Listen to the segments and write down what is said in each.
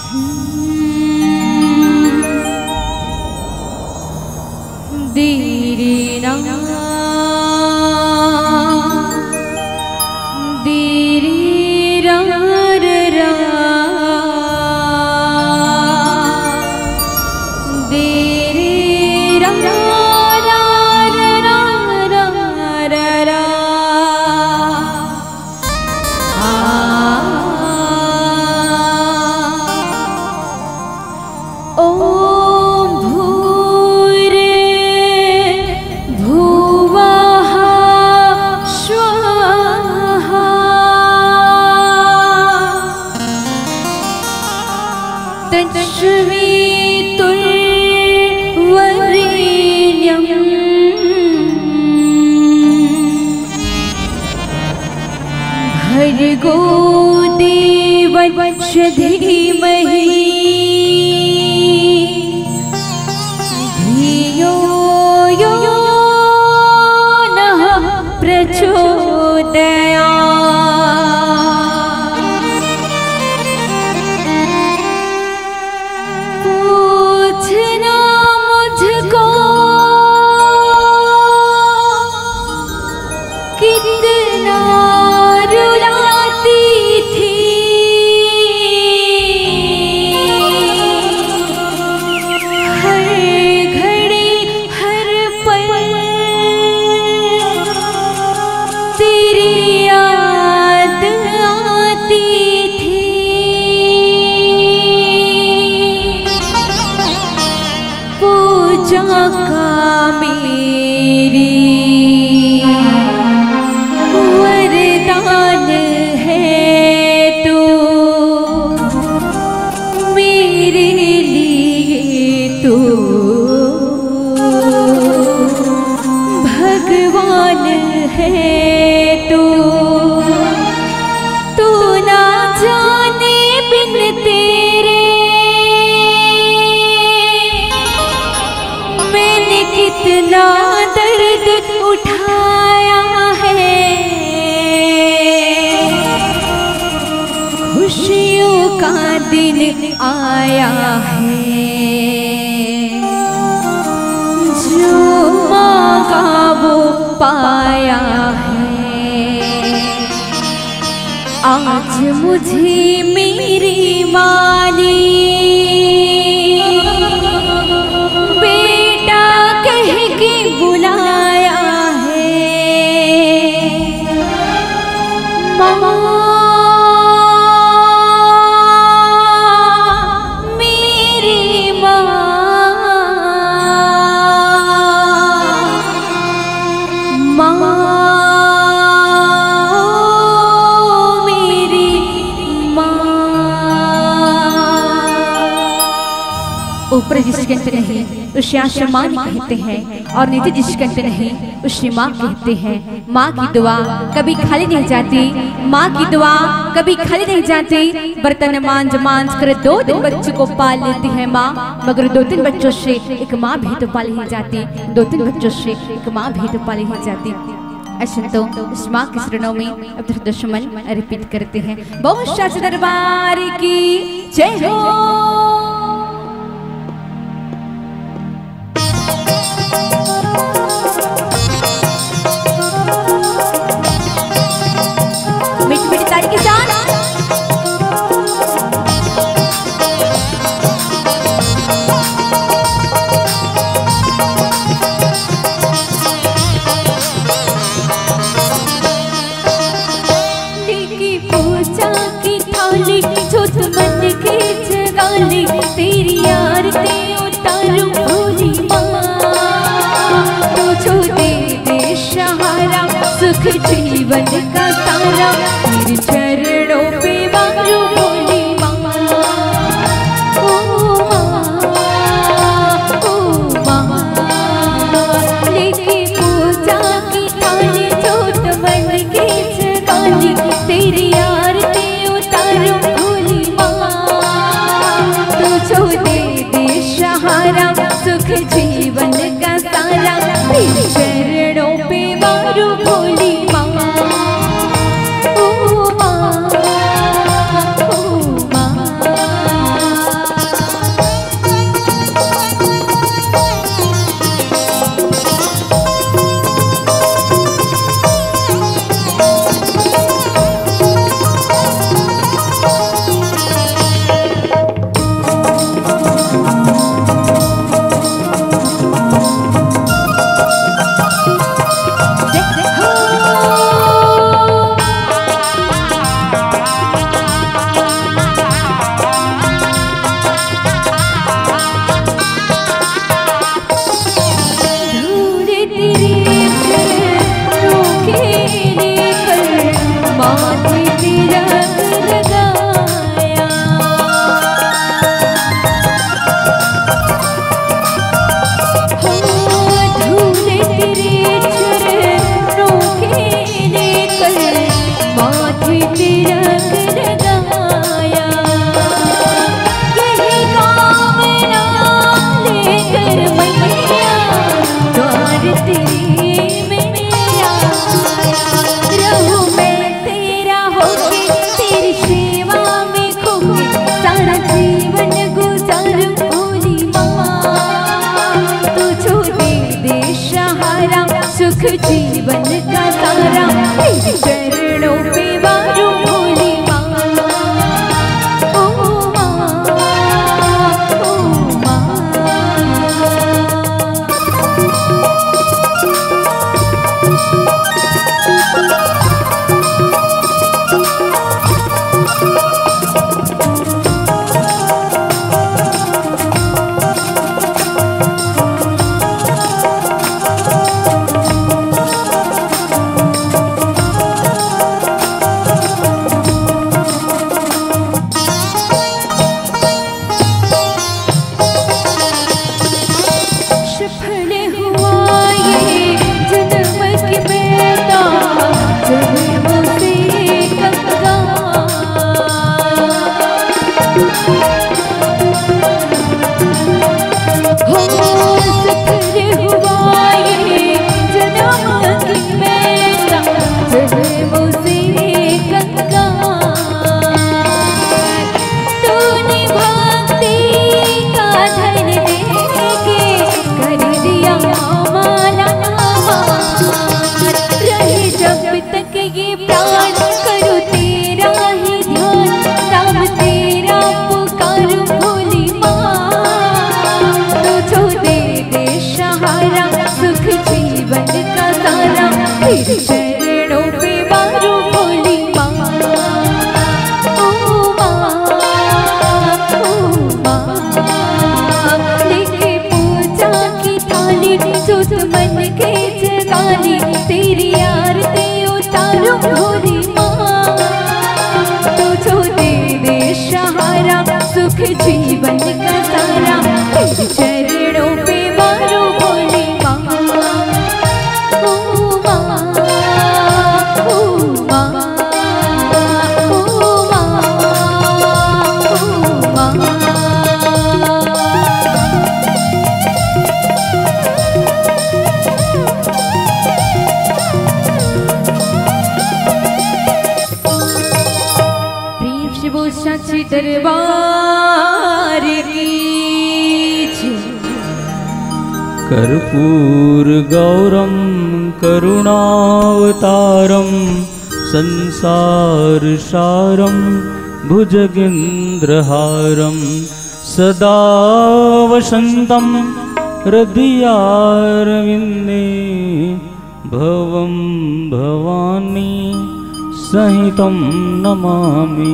भर्गो देवस्य धीमहि धियो यो नः प्रचोदयात्। पूछना मुझको कितना रुलाती थी हर घड़ी हर पल तेरी याद आती थी। पूजा का मेरी वरदान है तू मेरे लिए, तू भगवान है तू। तू ना जाने बिन तेरे मैंने कितना दर्द उठाया है। खुशियों का दिन आया है, जो मांगा वो पाया है। आज मुझे मेरी माँ ने बेटा कह के बुलाया है। माँ ऊपर जिसके अंत नहीं उसे आसमान कहते हैं, और नीचे जिसके अंत नहीं उसे माँ कहते हैं। माँ की दुआ कभी खाली नहीं जाती, माँ की दुआ कभी खाली नहीं जाती। बर्तन मांझ मांझ कर 2-3 बच्चों को पाल लेती है माँ, मगर 2-3 बच्चों से एक माँ भी तो पाली नहीं जाती। 2-3 बच्चों से एक माँ भी तो पाली नहीं जाती। ऐसे तो इस माँ के शरणों में अब दुश्मन रिपीट करते हैं। बहुत शास्त्र दरबार की जय हो। पूजा की थाली जो मन की जगह तेरे चरणों पे बारू बोली माँ, ओ माँ, लेके पूजा की थाली जो मन के जगाली, तेरी आरती उतारूं भोली माँ, तू जो दे दे सहारा सुख जीवन का सारा, तेरे चरणों पे बारू बोली माँ, ओ माँ, ओ माँ, ओ माँ, ओ माँ। प्रेम से वो सच्चे दरबार की कर्पूर गौरम करुणावतारम संसार सारम भुजगेन्द्रहारम सदा वसंतम हृदयारविंदे भवं भवानी सहितं नमामि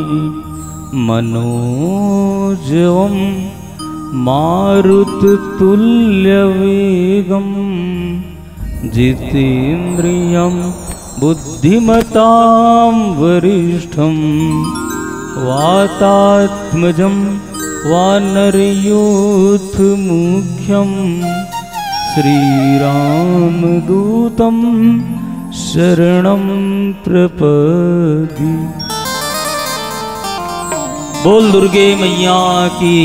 मनोजवं मारुततुल्यवेगं जितेन्द्रियं बुद्धिमतां वरिष्ठं वातात्मजं वानरयूथमुख्यं श्रीरामदूतं शरणं प्रपद्ये। बोल दुर्गे मैया की।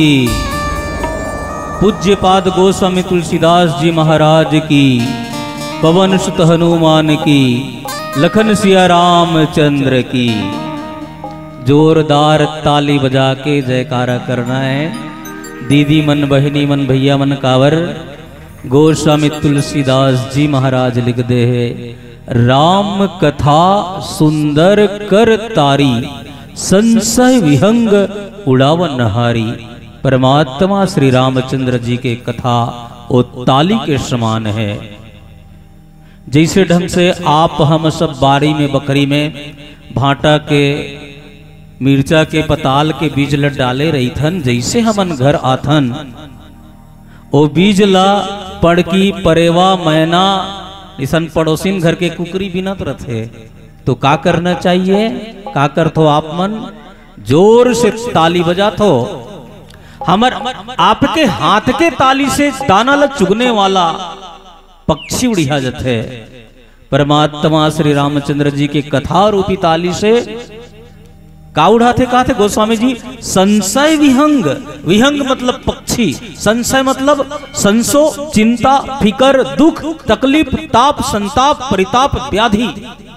पूज्यपाद गोस्वामी तुलसीदास जी महाराज की, पवन सुत हनुमान की, लखन सिया रामचंद्र की। जोरदार ताली बजा के जयकारा करना है। दीदी मन, बहनी मन, भैया मन कावर। गोस्वामी तुलसीदास जी महाराज लिख दे है, राम कथा सुंदर कर तारी, संशय विहंग उड़ावन हारी। परमात्मा श्री रामचंद्र जी के कथा वो ताली के समान है। जैसे ढंग से आप हम सब बारी में, बकरी में, भाटा के, मिर्चा के, पताल के बीज ल डाले रही थन, जैसे हमन घर आथन ओ बीज ला पड़की, परेवा, मैना, इसन पड़ोसिन घर के कुकरी बिनत रथे। तो का करना चाहिए? का करथो आप मन? जोर से ताली बजाथो। हमर आपके हाथ के ताली से दाना ल चुगने वाला पक्षी उड़िया जथे। परमात्मा श्री रामचंद्र जी के कथा रूपी ताली से का उड़ाते? का थे गोस्वामी जी? संशय विहंग। विहंग मतलब पक्षी, संशय मतलब संसो, चिंता, फिकर, दुख, तकलीफ, ताप, संताप, परिताप, व्याधि,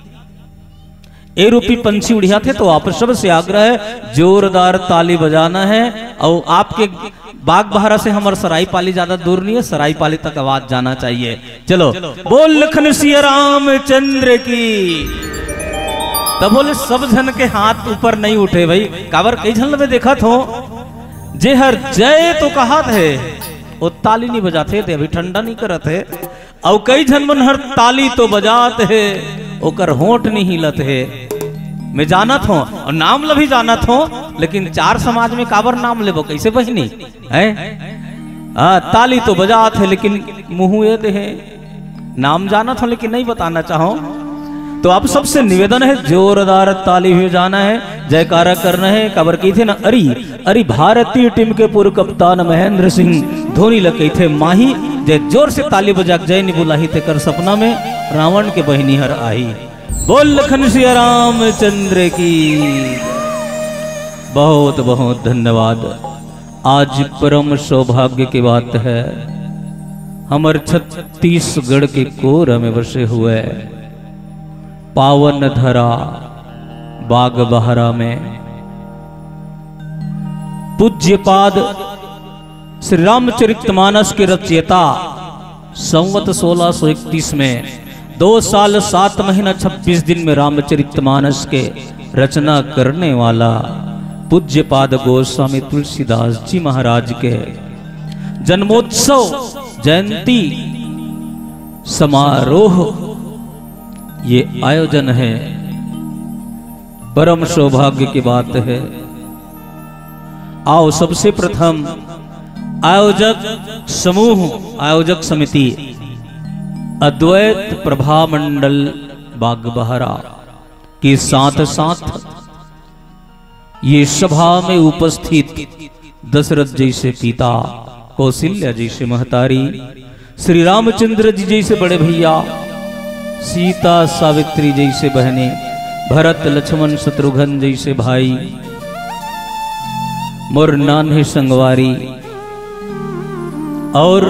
ए रूपी पंछी उड़िया थे। तो आप सब से आग्रह है, जोरदार ताली बजाना है। और आपके बाग बहारा से हमारे सराय पाली ज्यादा दूर नहीं है, सराय पाली तक आवाज जाना चाहिए। चलो, बोल लखन सिया रामचंद्र की। तब बोले सब जन के हाथ ऊपर नहीं उठे भाई। काबर कई झन में देखा थो जे हर जय तो कहा थे, वो ताली नहीं बजाते थे, अभी ठंडा नहीं करत है। और कई झन मन हर ताली तो बजाते है, ओकर होंठ नहीं हिलत है। मैं जानत हूँ और नाम ल भी जानत हूँ, लेकिन चार समाज में काबर नाम लेबो कैसे बहनी है? ताली तो बजात है लेकिन मुंह ये है। नाम जानत हूँ लेकिन नहीं बताना चाहो। तो आप सबसे निवेदन है, जोरदार ताली भी जाना है, जयकारा करना है। काबर की थे ना, अरी भारतीय टीम के पूर्व कप्तान महेंद्र सिंह धोनी लगे थे माही। जय जोर से ताली बजा जय नि बुलाही थे कर सपना में रावण के बहिनी हर आई। बोल लखन सिया रामचंद्र की। बहुत बहुत धन्यवाद। आज परम सौभाग्य की बात है, हमारे छत्तीसगढ़ के कोर में बसे हुए पावन धरा बाग बहारा में पूज्यपाद श्री रामचरितमानस के रचयिता संवत 1631 में 2 साल 7 महीना 26 दिन में रामचरितमानस के रचना करने वाला पूज्यपाद गोस्वामी तुलसीदास जी महाराज के जन्मोत्सव जयंती समारोह ये आयोजन है, परम सौभाग्य की बात है। आओ सबसे प्रथम आयोजक समूह, आयोजक समिति अद्वैत प्रभा मंडल बागबहरा के साथ साथ ये सभा में उपस्थित दशरथ जैसे पिता, कौशल्या जैसे महतारी, श्री रामचंद्र जी जैसे बड़े भैया, सीता सावित्री जैसे बहनें, भरत लक्ष्मण शत्रुघ्न जैसे भाई, मोर नान्हे संगवारी और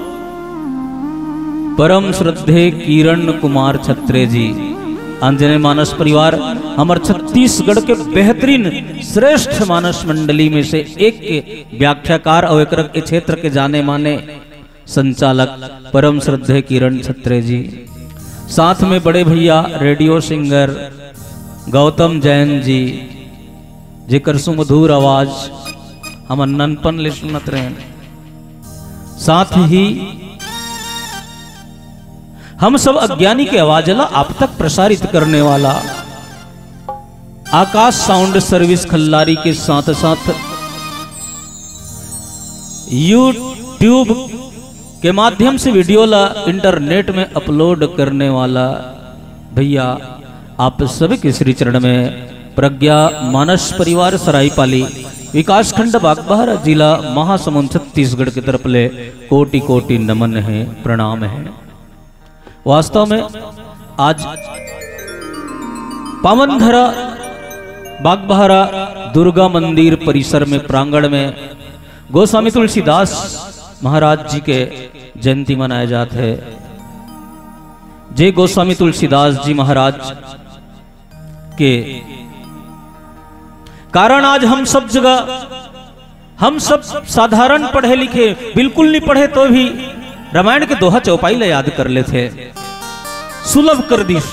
परम श्रद्धे किरण कुमार छत्रे जी, आंजनेय मानस परिवार हमार छत्तीसगढ़ के बेहतरीन श्रेष्ठ मानस मंडली में से एक के व्याख्याकार और एक क्षेत्र के जाने माने संचालक परम श्रद्धे किरण छत्रे जी, साथ में बड़े भैया रेडियो सिंगर गौतम जैन जी, जेकर सुमधुर आवाज हम ननपन ले सुनत रहे। साथ ही हम सब अज्ञानी के आवाज ला आप तक प्रसारित करने वाला आकाश साउंड सर्विस खल्लारी के साथ साथ यूट्यूब के माध्यम से वीडियो ला इंटरनेट में अपलोड करने वाला भैया, आप सभी के श्री चरण में प्रज्ञा मानस परिवार सरायपाली विकास खंड बागबहरा जिला महासमुंद छत्तीसगढ़ की तरफ ले कोटि कोटि नमन है, प्रणाम है। वास्तव में आज पावनधरा बागबहरा दुर्गा मंदिर परिसर में प्रांगण में गोस्वामी तुलसीदास महाराज जी के जयंती मनाए जाते हैं। जय गोस्वामी तुलसीदास जी महाराज के कारण आज हम सब जगह, हम सब साधारण पढ़े लिखे, बिल्कुल नहीं पढ़े तो भी रामायण के दोहा चौपाई ले याद कर लेते, सुलभ कर दी,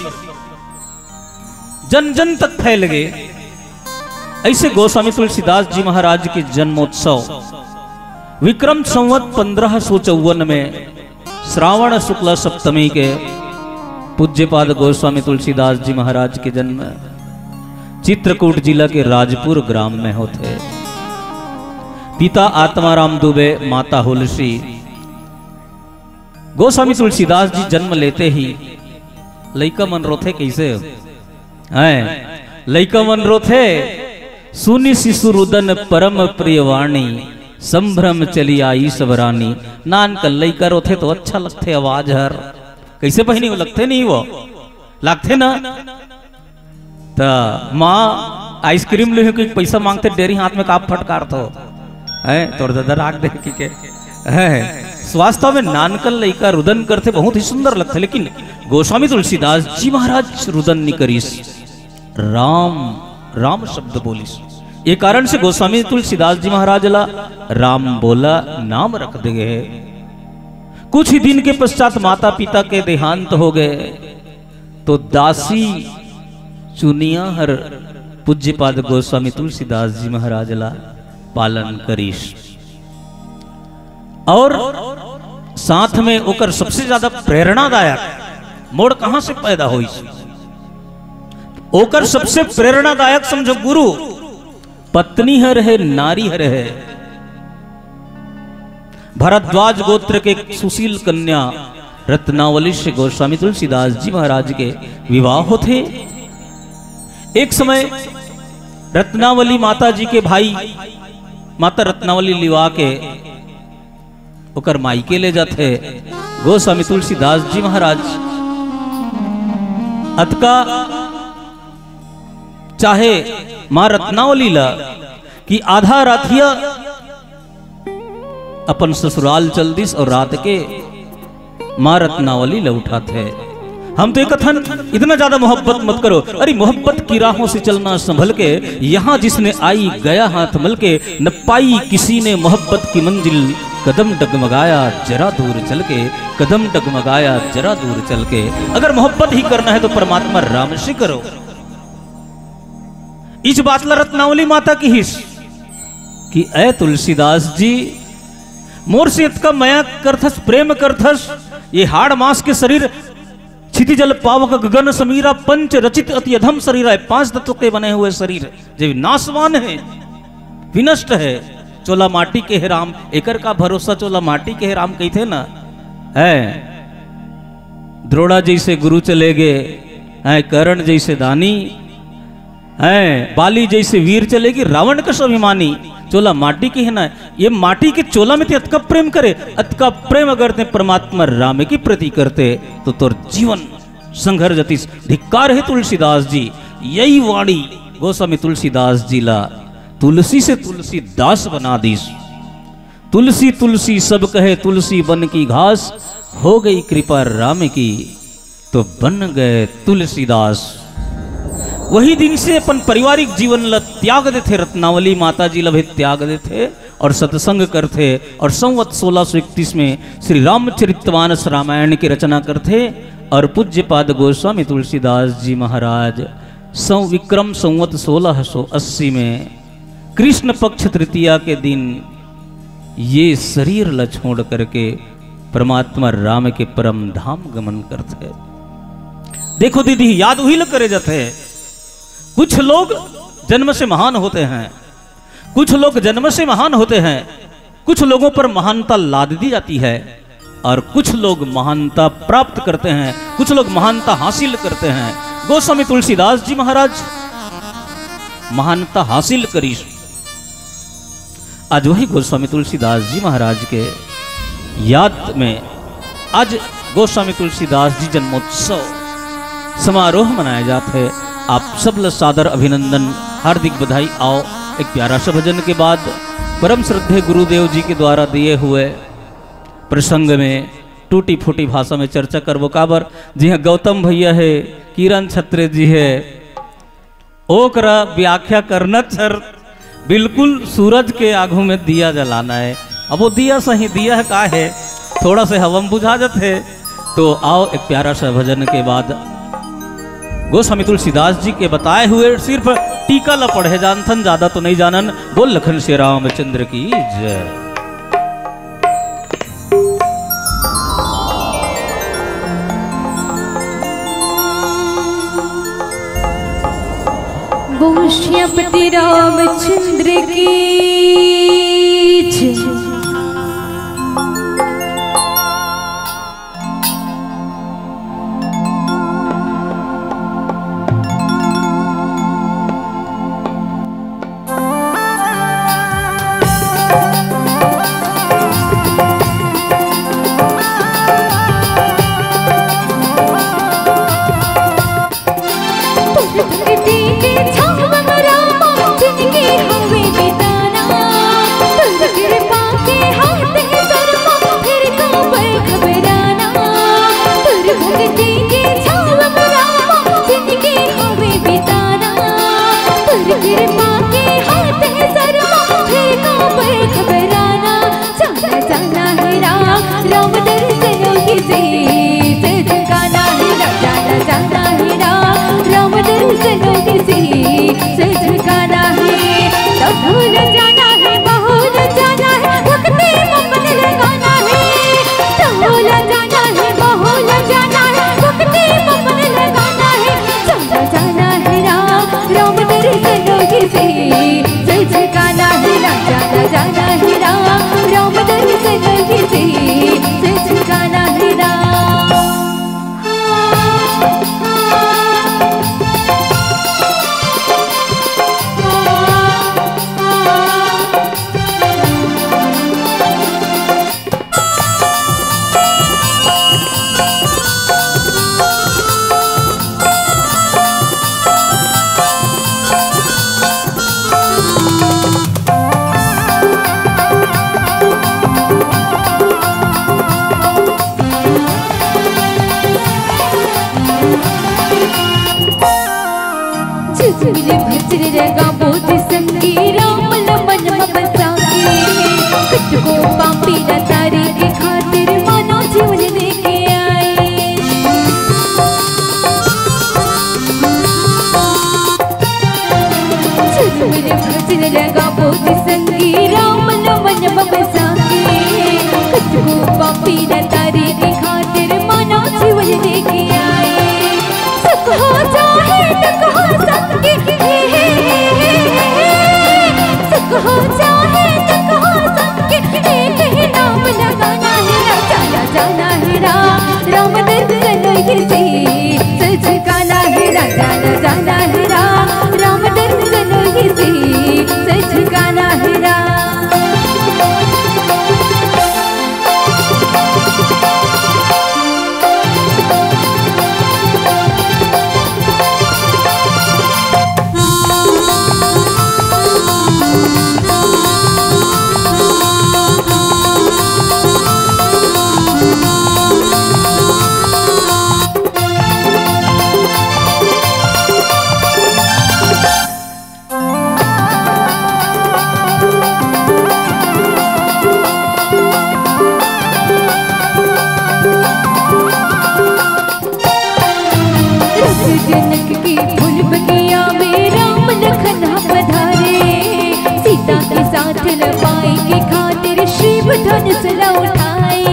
जन जन तक फैल गए। ऐसे गोस्वामी तुलसीदास जी महाराज के जन्मोत्सव विक्रम संवत 1554 में श्रावण शुक्ला सप्तमी के पूज्यपाद गोस्वामी तुलसीदास जी महाराज के जन्म चित्रकूट जिला के राजपुर ग्राम में होते। पिता आत्माराम दुबे, माता हुलसी। गोस्वामी तुलसीदास जी जन्म लेते ही लइका मन रोथे कैसे हैं, लइका मन रोथे, सुनी शिशु रुदन परम प्रिय वाणी, संभ्रम चली आई सबरानी। नान का लइका रोथे तो अच्छा लगते, आवाज हर कैसे बहनी वो लगते नहीं, वो लगते ना। तो माँ आइसक्रीम ले कोई पैसा मांगते, डेरी हाथ में काप फटकार तो है, तोड़ दादा राख दे के है। वास्तव में नानकल लइका रुदन करते बहुत ही सुंदर लगते, लेकिन गोस्वामी तुलसीदास जी महाराज रुदन नहीं करीस, राम राम शब्द बोलिस। ये कारण से गोस्वामी तुलसीदास जी महाराज ला राम बोला नाम रख दे गए। कुछ ही दिन के पश्चात माता पिता के देहांत हो गए तो दासी चुनिया हर पूज्यपाद गोस्वामी तुलसीदास जी महाराज ला पालन करीस। और साथ में ओकर सबसे ज्यादा प्रेरणादायक मोड़ कहां से पैदा हुई, ओकर सबसे प्रेरणादायक समझो गुरु पत्नी हर है, नारी हर है। भरद्वाज गोत्र के सुशील कन्या रत्नावली से गोस्वामी तुलसीदास जी महाराज के विवाह होते। एक समय रत्नावली माता जी के भाई माता रत्नावली लिवा के ओकर मायके ले जाते गोस्वामी तुलसीदास जी महाराज। अतका चाहे मां रत्नावली ला कि आधा रातिया अपन ससुराल चल दिस और रात के मां रत्नावली ला उठाते। हम तो एक कथन इतना ज्यादा मोहब्बत मत करो, अरे मोहब्बत की राहों से चलना संभल के, यहाँ जिसने आई गया हाथ मल के, न पाई किसी ने मोहब्बत की मंजिल, कदम डगमगाया जरा दूर चल के, कदम डगमगाया जरा दूर चल के। अगर मोहब्बत ही करना है तो परमात्मा राम से करो। इस बात ला रत्नावली माता की हिस कि ऐ तुलसीदास जी मोर से इतका माया करथस, प्रेम करथस, ये हाड़ मांस के शरीर क्षितिजल पावक गगन समीरा पंच रचित अति अधम शरीर है। 5 तत्व के बने हुए शरीर जो नाशवान है, विनष्ट है। चोला माटी के है राम, एकर का भरोसा चोला माटी के है राम कही थे ना है। द्रोड़ा जैसे गुरु चले गए है, कर्ण जैसे दानी है, बाली जैसे वीर चलेगी, रावण का स्वाभिमानी। चोला माटी की है ना, ये माटी के चोला में ते अतका प्रेम करे, अतका प्रेम अगर ते परमात्मा राम की प्रति करते तो तोर जीवन संघर्ष जतिस। धिक्कार है तुलसीदास जी, यही वाणी गोस्वामी तुलसीदास जी ला तुलसी से तुलसीदास बना दीस। तुलसी तुलसी सब कहे तुलसी बन की घास, हो गई कृपा राम की तो बन गए तुलसीदास। वही दिन से अपन पारिवारिक जीवन ला त्याग देते, रत्नावली माता जी ला भी त्याग देते और सत्संग करते। और संवत 1631 में श्री रामचरितमानस रामायण की रचना करते। और पूज्यपाद गोस्वामी तुलसीदास जी महाराज विक्रम संवत 1680 में कृष्ण पक्ष तृतीया के दिन ये शरीर ला छोड़ करके परमात्मा राम के परम धाम गमन करते। देखो दीदी, याद वही लोग करे जाते हैं। कुछ लोग जन्म से महान होते हैं, कुछ लोग जन्म से महान होते हैं, कुछ लोगों पर महानता लाद दी जाती है और कुछ लोग महानता प्राप्त करते हैं, कुछ लोग महानता हासिल करते हैं। गोस्वामी तुलसीदास जी महाराज महानता हासिल करी। आज वही गोस्वामी तुलसीदास जी महाराज के याद में आज गोस्वामी तुलसीदास जी जन्मोत्सव समारोह मनाए जाते हैं। आप सब ला सादर अभिनंदन, हार्दिक बधाई। आओ एक प्यारा सा भजन के बाद परम श्रद्धेय गुरुदेव जी के द्वारा दिए हुए प्रसंग में टूटी फूटी भाषा में चर्चा करबो। काबर जी हाँ, गौतम भैया है, किरण छत्रे जी है, ओकरा व्याख्या करना सर बिल्कुल सूरज के आगू में दिया जलाना है। अब वो दिया सही दिया है का है, थोड़ा से हवम बुझा जाते है। तो आओ एक प्यारा सा भजन के बाद गोस्वामी तुलसीदास जी के बताए हुए सिर्फ टीका ला पढ़े जानथन, ज्यादा तो नहीं जानन। बोल लखन श्री रामचंद्र की जय। श्रीपति रामचंद्र की जय। पापी न तारे की खातिर मानो जीवन लेके आए। धनुष न उठाए।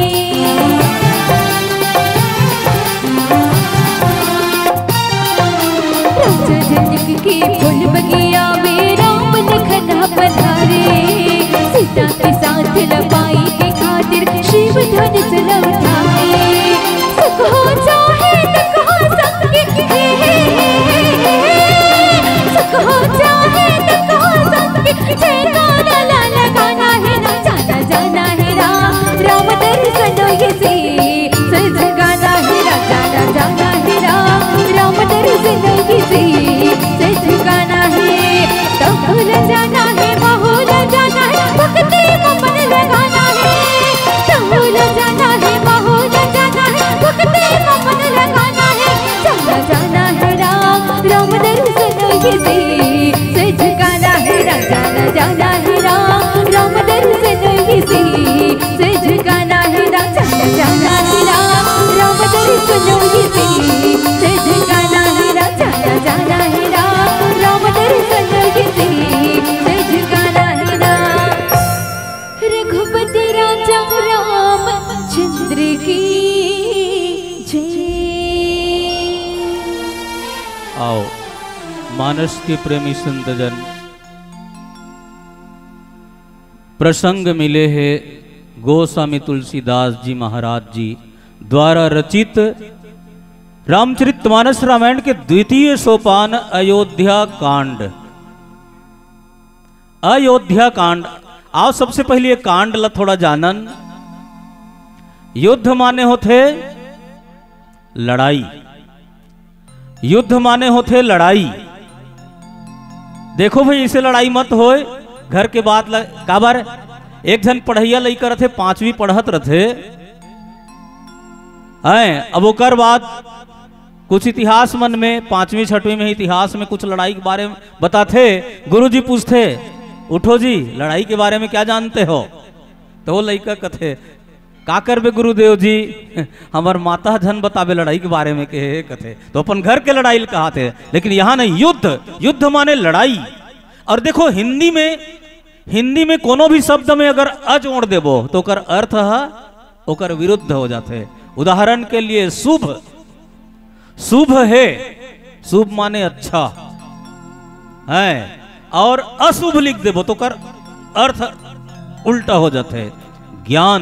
राजा जनक के फूल बगिया में राम लखन पधारे। सीता के साथ लपाई के खातिर शिव धनुष न उठाए। सुख हो चाहे दुख हो सबके, सुख हो चाहे दुख हो सबके, जयकारा लगाना है ना। जाना जाना है राम दर्शन से सजगाना है ना। जाना जाना है राम दर्शन से सजगाना है। तो भूल जाना है माहौल जाना है, भक्ति में मन लगाना है। तो भूल जाना है माहौल जाना है, भक्ति में मन लगाना है। जाना जाना है राम दर्शन से सजगाना है ना। जाना जाना है राम दर्शन से सजगाना है ना। जाना जाना है राम दर्शन से सजगाना है ना। जाना जाना है राम दर्शन से सजगाना है ना। रघुपति राजा रामचंद्र की जय। आओ मानस के प्रेमी संतजन, प्रसंग मिले हैं गोस्वामी तुलसीदास जी महाराज जी द्वारा रचित रामचरितमानस रामायण के द्वितीय सोपान अयोध्या कांड। अयोध्या कांड, आओ सबसे पहले ये कांड ला थोड़ा जानन। युद्ध माने होते लड़ाई, युद्ध माने होते लड़ाई। देखो भाई इसे लड़ाई मत होए, घर के बाद काबर एक जन पढ़ैया लइका रथे, 5वीं पढ़त रथे हैं। अब ओकर बाद कुछ इतिहास मन में 5वीं 6वीं में इतिहास में कुछ लड़ाई के बारे में बताते। गुरुजी पूछते उठो जी लड़ाई के बारे में क्या जानते हो? तो वो लइका कथे का करबे गुरुदेव जी, हमार माता जन बताबे लड़ाई के बारे में के कथे। तो अपन घर के लड़ाई कहते, लेकिन यहाँ नहीं, युद्ध, युद्ध माने लड़ाई। और देखो हिंदी में कोनो भी शब्द में अगर अ जोड़ देबो तो ओकर अर्थ ओकर विरुद्ध हो जाते। उदाहरण के लिए शुभ, शुभ है, शुभ माने अच्छा है, और अशुभ लिख देबो तो ओकर अर्थ उल्टा हो जाते। ज्ञान,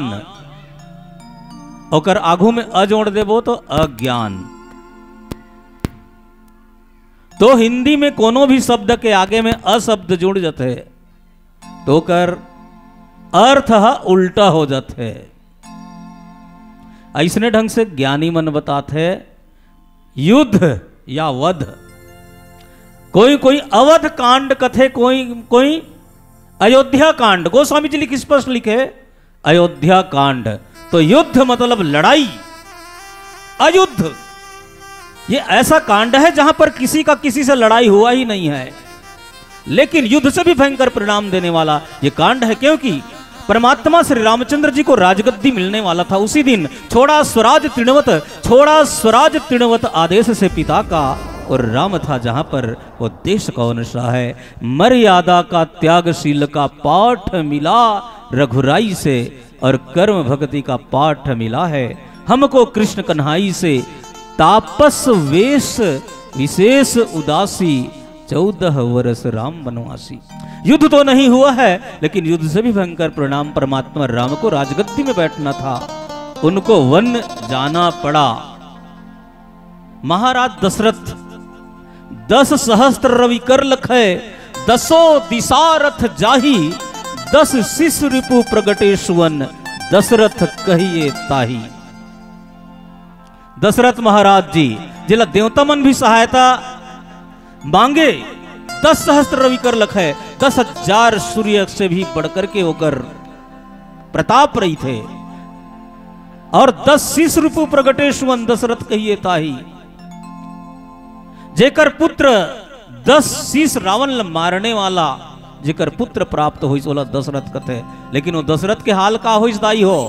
ओकर आगू में अ जोड़ देबो तो अज्ञान। तो हिंदी में कोनो भी शब्द के आगे में अशब्द जुड़ जाते तो कर अर्थ उल्टा हो जाते। ऐसने ढंग से ज्ञानी मन बताते युद्ध या वध। कोई कोई अवध कांड कथे, कोई कोई अयोध्या कांड। गोस्वामी जी लिख स्पष्ट लिखे अयोध्या कांड। तो युद्ध मतलब लड़ाई, अयुद्ध ये ऐसा कांड है जहां पर किसी का किसी से लड़ाई हुआ ही नहीं है, लेकिन युद्ध से भी भयंकर परिणाम देने वाला ये कांड है। क्योंकि परमात्मा श्री रामचंद्र जी को राजगद्दी मिलने वाला था उसी दिन। छोड़ा स्वराज तृणवत आदेश से पिता का, और राम था जहां पर वो देश कौन सा है। मर्यादा का त्यागशील का पाठ मिला रघुराई से, और कर्म भक्ति का पाठ मिला है हमको कृष्ण कन्हाई से। तापस वेश विशेष उदासी, 14 वर्ष राम वनवासी। युद्ध तो नहीं हुआ है, लेकिन युद्ध से भी भयंकर परिणाम परमात्मा राम को राजगद्दी में बैठना था, उनको वन जाना पड़ा। महाराज दशरथ 10 सहस्त्र रवि कर लखे, 10 दिशारथ जाही, 10 शिशु रिपु प्रगटे सुवन, दशरथ कहिए ताही। दशरथ महाराज जी जिला देवता मन भी सहायता मांगे, 10 सहस्त्र रवि कर लखे, 10,000 सूर्य से भी बढ़कर के होकर प्रताप रही थे। और 10 शीश रूप प्रगटे सुवन, दशरथ कहिए ताही। जेकर पुत्र 10 शीश रावण मारने वाला जेकर पुत्र प्राप्त हो सोला दशरथ कथे। लेकिन वो दशरथ के हाल का हो दाई हो।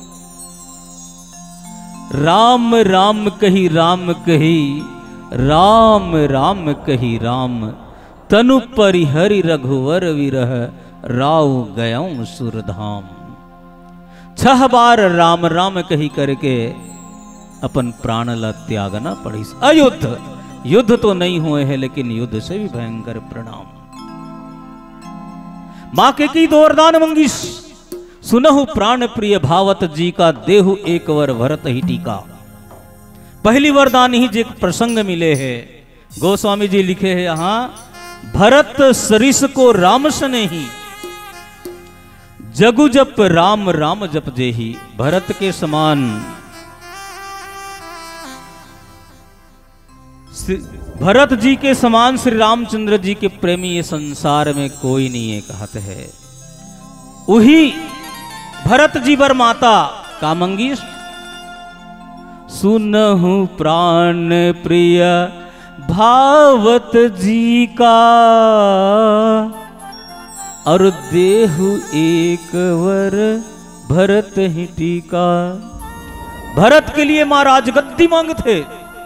राम राम कही राम कही, राम राम कही राम, तनु परिहरि रघुवर विरह, राव गयऊं सुरधाम। 6 बार राम राम कही करके अपन प्राण ला त्यागना पड़ी। अयुद्ध युद्ध तो नहीं हुए हैं, लेकिन युद्ध से भी भयंकर परिणाम। मां के की दो वरदान मंगीश, सुनहु प्राण प्रिय भावत जी का, देहु एक वर भरत ही टीका। पहली वरदान ही जो प्रसंग मिले हैं, गोस्वामी जी लिखे हैं यहां, भरत सरिस को राम सने ही, जगु जप राम राम जप जेही। भरत के समान, भरत जी के समान श्री रामचंद्र जी के प्रेमी ये संसार में कोई नहीं है, कहते हैं। वही भरत जी बर माता का मंगीश, सुनहु प्राण प्रिय भावत जी का, और देहु एक वर भरत ही टीका। भरत के लिए मां राजगद्दी मांगते,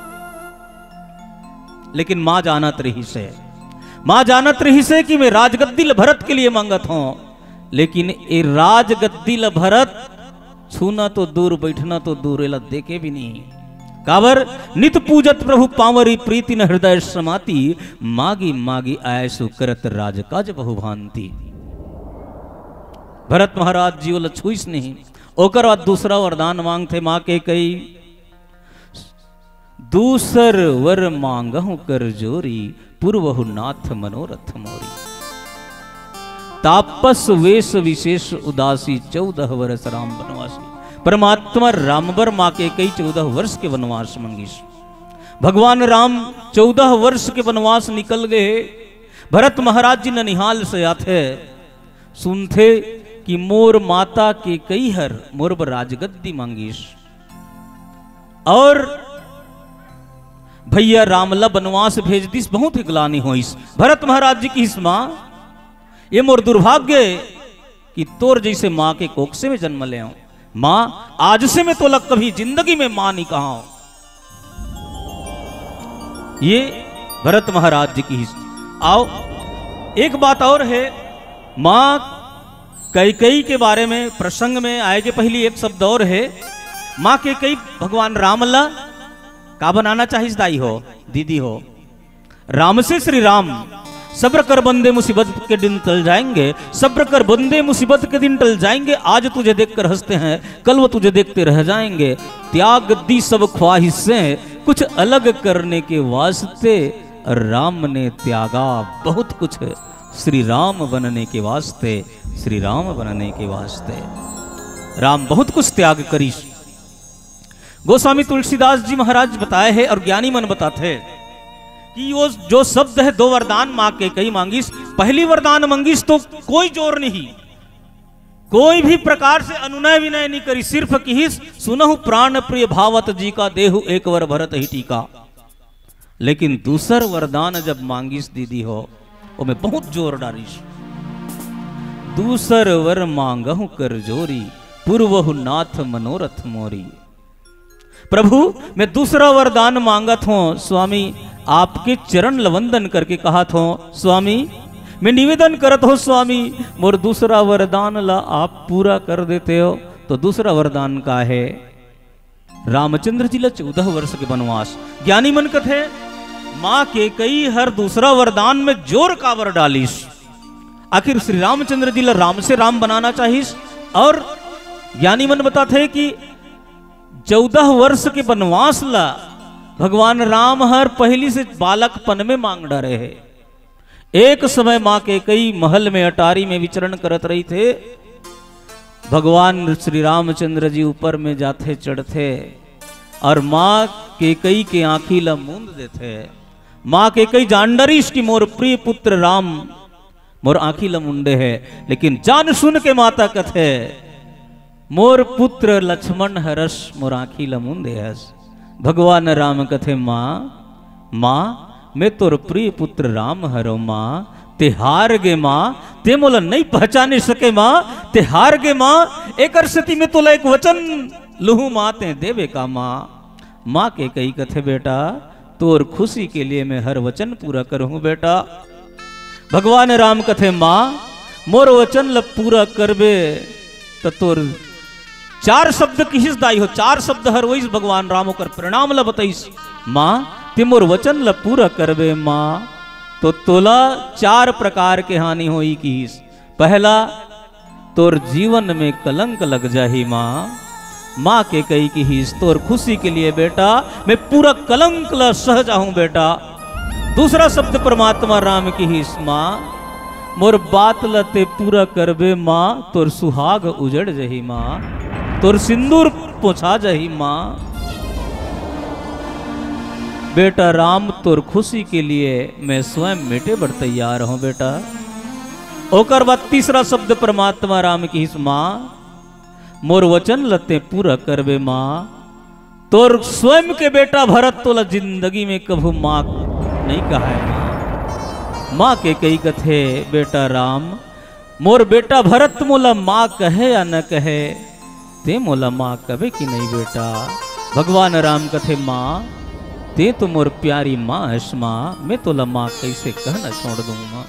लेकिन मां जानत रही से, मां जानत रही से कि मैं राजगद्दी भरत के लिए मांगत हूं, लेकिन ये राजगद्दी भरत छूना तो दूर, बैठना तो दूर, एला देखे भी नहीं। काबर नित पूजत प्रभु पावरी, प्रीति न हृदय समाती, मागी मागी आयसु करत राजकाज बहु भांति। भरत महाराज जी वाला छुईस नहीं। ओकर बाद दूसरा वरदान मांगते मां के कई, दूसर वर मांगहु कर जोरी, पूर्वहु नाथ मनोरथ मोरी। तापस वेश विशेष उदासी, 14 वर्ष राम वनवासी। परमात्मा रामवर मां के कई 14 वर्ष के वनवास मंगीश। भगवान राम 14 वर्ष के वनवास निकल गए। भरत महाराज जी ननिहाल से आते, सुनते कि मोर माता के कई हर मोर बर राजगद्दी मांगीश, और भैया रामला बनवास भेज दिस, बहुत ही ग्लानि होइस। भरत महाराज जी की इस मां, ये मोर दुर्भाग्य कि तोर जैसे मां के कोख से मैं जन्म ले आऊं। मां आज से मैं तो लग कभी जिंदगी में मां नहीं कहा हूं। ये भरत महाराज जी की। आओ एक बात और है, मां कैकेयी के बारे में प्रसंग में आएगी। पहली एक शब्द और है, मां कैकेयी भगवान रामला का बनाना चाहिए दाई हो, दीदी हो। राम से श्री राम, सब्र कर बंदे मुसीबत के दिन टल जाएंगे, सब्र कर बंदे मुसीबत के दिन टल जाएंगे। आज तुझे देखकर हंसते हैं, कल वो तुझे देखते रह जाएंगे। त्याग दी सब ख्वाहिशें, कुछ अलग करने के वास्ते राम ने त्यागा बहुत कुछ, श्री राम बनने के वास्ते, श्री राम बनने के वास्ते राम बहुत कुछ त्याग करी। गोस्वामी तुलसीदास जी महाराज बताए हैं और ज्ञानी मन बताते हैं कि वो जो शब्द है, 2 वरदान मां के कई मांगीस। पहली वरदान मांगीस तो कोई जोर नहीं, कोई भी प्रकार से अनुनय विनय नहीं करी, सिर्फ की सुनहु प्राण प्रिय भावत जी का, देहु एक वर भरत ही टीका। लेकिन दूसर वरदान जब मांगीस दीदी हो, वो में बहुत जोर डालीस। दूसर वर मांगहु कर जोरी, पूर्वहु नाथ मनोरथ मोरी। प्रभु मैं दूसरा वरदान मांगत हूं, स्वामी आपके चरण लवंदन करके कहा था, स्वामी मैं निवेदन करत हो, स्वामी मोर दूसरा वरदान ला आप पूरा कर देते हो। तो दूसरा वरदान का है, रामचंद्र जी ला 14 वर्ष के वनवास। ज्ञानी मन कथे मां के कई हर दूसरा वरदान में जोर कावर डालीस। आखिर श्री रामचंद्र जी ला राम से राम बनाना चाहिए। और ज्ञानी मन बताते हैं कि 14 वर्ष के वनवास ला भगवान राम हर पहली से बालकपन में मांग डरे है। एक समय मां के कई महल में अटारी में विचरण करत रही थे। भगवान श्री रामचंद्र जी ऊपर में जाते चढ़ते और मां के कई के आंखी ला मूंद देते। मां के कई जानडरीश की मोर प्रिय पुत्र राम मोर आंखी ला मुंडे है, लेकिन जान सुन के माता कथे मोर पुत्र लक्ष्मण हरस मोर आंखी ला मुंदे हस। भगवान राम कथे मां मैं तोर प्रिय पुत्र राम हरो मां, ते हार गे मां, ते मोला नहीं पहचाने सके मां, ते हार गे मां। एक स्थिति में तोला एक वचन लुहू मां ते देवे का मां। मां के कई कथे बेटा तोर खुशी के लिए मैं हर वचन पूरा करूं बेटा। भगवान राम कथे मां मोर वचन ल पूरा करबे तो तोर चार शब्द किस दाई हो, चार शब्द हर वही भगवान राम कर प्रणाम ल बताइस। माँ तिमोर वचन ल पूरा करबे माँ, तो तोला चार प्रकार के हानि होई किस। पहला, तोर जीवन में कलंक लग जाही माँ। माँ के कही की हिस तोर खुशी के लिए बेटा मैं पूरा कलंक ला सह जाऊं बेटा। दूसरा शब्द परमात्मा राम की हिस, माँ मोर बात लते पूरा करबे माँ, तोर सुहाग उजड़ जही माँ, तोर सिंदूर पोछा जही माँ। बेटा राम तोर खुशी के लिए मैं स्वयं मिटे बर तैयार हूं बेटा। ओकर बाद तीसरा शब्द परमात्मा राम की हिस, माँ मोर वचन लते पूरा करबे माँ, तोर स्वयं के बेटा भरत तोला जिंदगी में कभू माँ नहीं कहा है माँ। माँ के कई कथे बेटा राम मोर बेटा भरत मोला माँ कहे या न कहे, ते मोला माँ कहे कि नहीं बेटा। भगवान राम कथे माँ ते तो मोर प्यारी माँ हस माँ, मैं तोला माँ कैसे कहना छोड़ दूं माँ।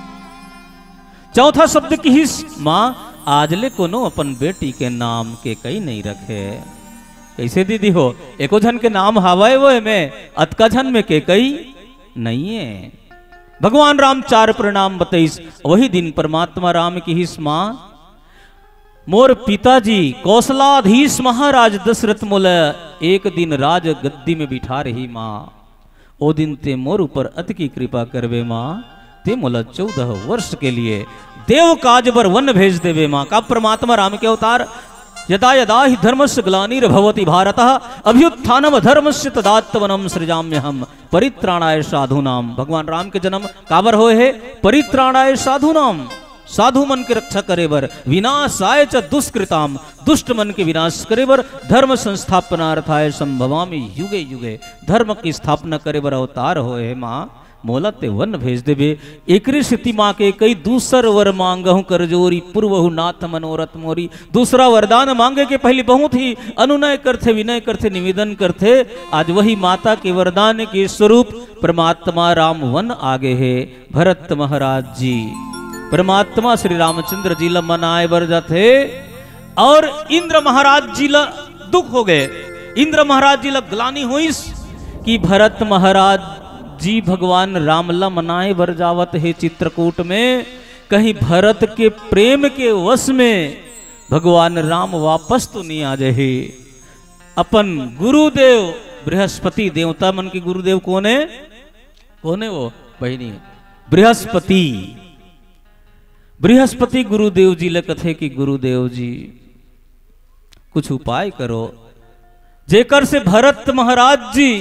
चौथा शब्द की हिस, माँ आजले कोनो अपन बेटी के नाम के कई नहीं रखे। कैसे दीदी हो, एको झन के नाम हवाए वो में, अतका झन में के कई नहीं है। भगवान राम चार प्रणाम बताइस। वही दिन परमात्मा राम की हिस, माँ मोर पिताजी कौशलाधीश महाराज दशरथ मोला एक दिन राज गद्दी में बिठा रही माँ। ओ दिन ते मोर ऊपर अति की कृपा करवे माँ, ते मोला 14 वर्ष के लिए देव काज बर वन भेज देवे माँ। का परमात्मा राम के अवतार, यदा यदा ही धर्मस्य ग्लानिर्भवति भारतः अभ्युत्थानम धर्मस्य तदात्मनम सृजाम्यहम् परित्राणाय साधूनाम। भगवान राम के जन्म काबर होए है, परित्राणाय साधूनाम, साधु मन के रक्षा करे बर, विनाशाय च दुष्कृताम, दुष्ट मन के विनाश करे बर, धर्म संस्थापनार्थाय संभवामि युगे युगे, धर्म की स्थापना करे बर अवतार होए है माँ। मोला ते वन भेज देवे। एकरी स्थिति माँ के कई दूसर वर मांगहु कर जोरी, पूर्वहु नाथ मनोरथ मोरी। दूसरा वरदान मांगे के पहले बहुत ही अनुनय करते, विनय करते, निवेदन करते। आज वही माता के वरदान के स्वरूप परमात्मा राम वन आगे है। भरत महाराज जी परमात्मा श्री रामचंद्र जी ला मनाए बर जाते, और इंद्र महाराज जी ला दुख हो गए। इंद्र महाराज जी ला ग्लानी हुईस कि भरत महाराज जी भगवान राम ला मनाए बर जावत है चित्रकूट में, कहीं भरत के प्रेम के वश में भगवान राम वापस तो नहीं आ जाए। अपन गुरुदेव बृहस्पति, देवता मन के गुरुदेव कौन है, कौन है वो बहनी, बृहस्पति। बृहस्पति गुरुदेव जी ले कथे कि गुरुदेव जी कुछ उपाय करो, जेकर से भरत महाराज जी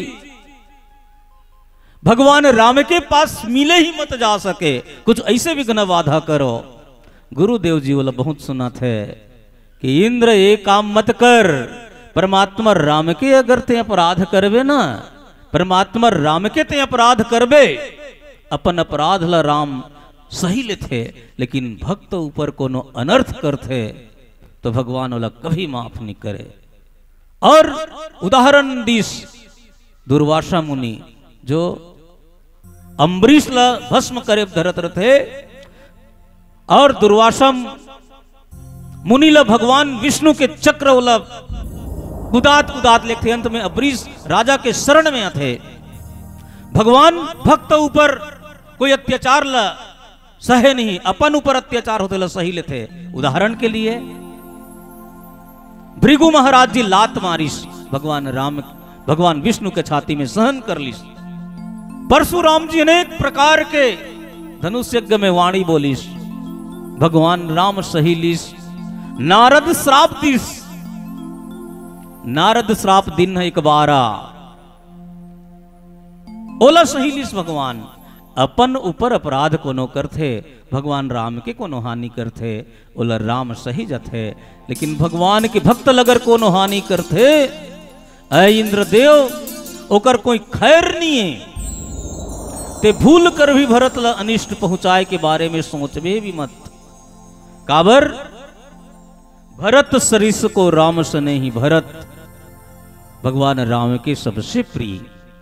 भगवान राम के पास मिले ही मत जा सके, कुछ ऐसे विघ्न बाधा करो। गुरुदेव जी वाला बहुत सुना थे कि इंद्र ये काम मत कर, परमात्मा राम के अगर ते अपराध करबे ना, परमात्मा राम के ते अपराध करबे, अपन अपराध ला राम सही लेते, लेकिन भक्त ऊपर कोनो अनर्थ करते तो भगवान वाला कभी माफ नहीं करे। और उदाहरण दिस दुर्वासा मुनि जो अम्बरीश ला भस्म करे धरत रथे, और दुर्वासा मुनि ला भगवान विष्णु के चक्र वाला कुदात कुदात लेते, अंत में अम्बरीश राजा के शरण में आते। भगवान भक्त ऊपर कोई अत्याचार ला सहे नहीं, अपन ऊपर अत्याचार होते ला सही लेते। उदाहरण के लिए भृगु महाराज जी लात मारिस, भगवान विष्णु के छाती में सहन कर लिस। परशुराम जी अनेक प्रकार के धनुष यज्ञ में वाणी बोलिस, भगवान राम सही लिस। नारद श्राप दिस, नारद श्राप दिन है एक बारा, ओला सही लिस। भगवान अपन ऊपर अपराध कोनो करथे, भगवान राम के कोनो हानि करथे, ओला राम सही जाथे। लेकिन भगवान के भक्त अगर कोनो हानि करथे, ऐ इंद्रदेव ओकर कोई खैर नहीं है, ते भूल कर भी भरत ला अनिष्ट पहुंचाए के बारे में सोचबे भी मत। काबर भरत सरिस को राम सने ही, भरत भगवान राम के सबसे प्रिय।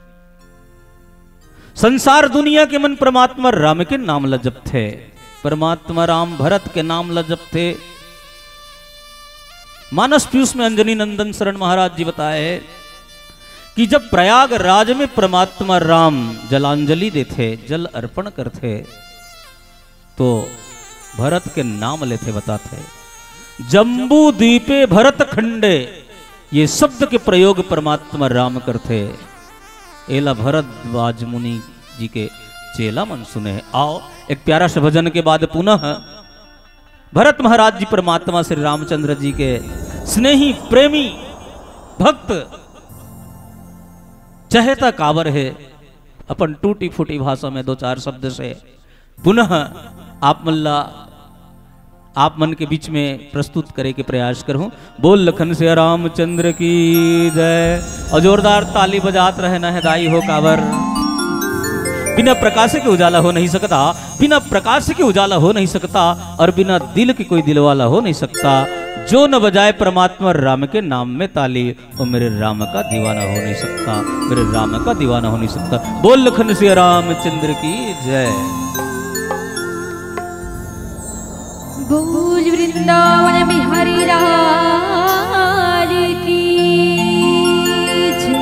संसार दुनिया के मन परमात्मा राम के नाम ला जपथे, परमात्मा राम भरत के नाम ला जपथे। मानस पीयूष में अंजनी नंदन शरण महाराज जी बताए कि जब प्रयागराज में परमात्मा राम जलांजलि देते, जल अर्पण करते, तो भरत के नाम लेते बताते, जम्बू द्वीपे भरत खंडे, ये शब्द के प्रयोग परमात्मा राम करते। एला भरद्वाज मुनि जी के चेला मन सुने। आओ एक प्यारा सा भजन के बाद पुनः भरत महाराज जी परमात्मा श्री रामचंद्र जी के स्नेही प्रेमी भक्त चहेता कावर है। अपन टूटी फूटी भाषा में 2-4 शब्द से पुनः आप मन के बीच में प्रस्तुत करे के प्रयास करूं। बोल लखन से रामचंद्र की जय। और जोरदार ताली बजात रहना है दाई हो कावर। बिना प्रकाश के उजाला हो नहीं सकता, बिना प्रकाश के उजाला हो नहीं सकता, और बिना दिल के कोई दिलवाला हो नहीं सकता। जो न बजाए परमात्मा राम के नाम में ताली, वो मेरे राम का दीवाना हो नहीं सकता, मेरे राम का दीवाना हो नहीं सकता। बोल लखन से रामचंद्र की जय। बोल वृंदावन बिहारी लाल की जय।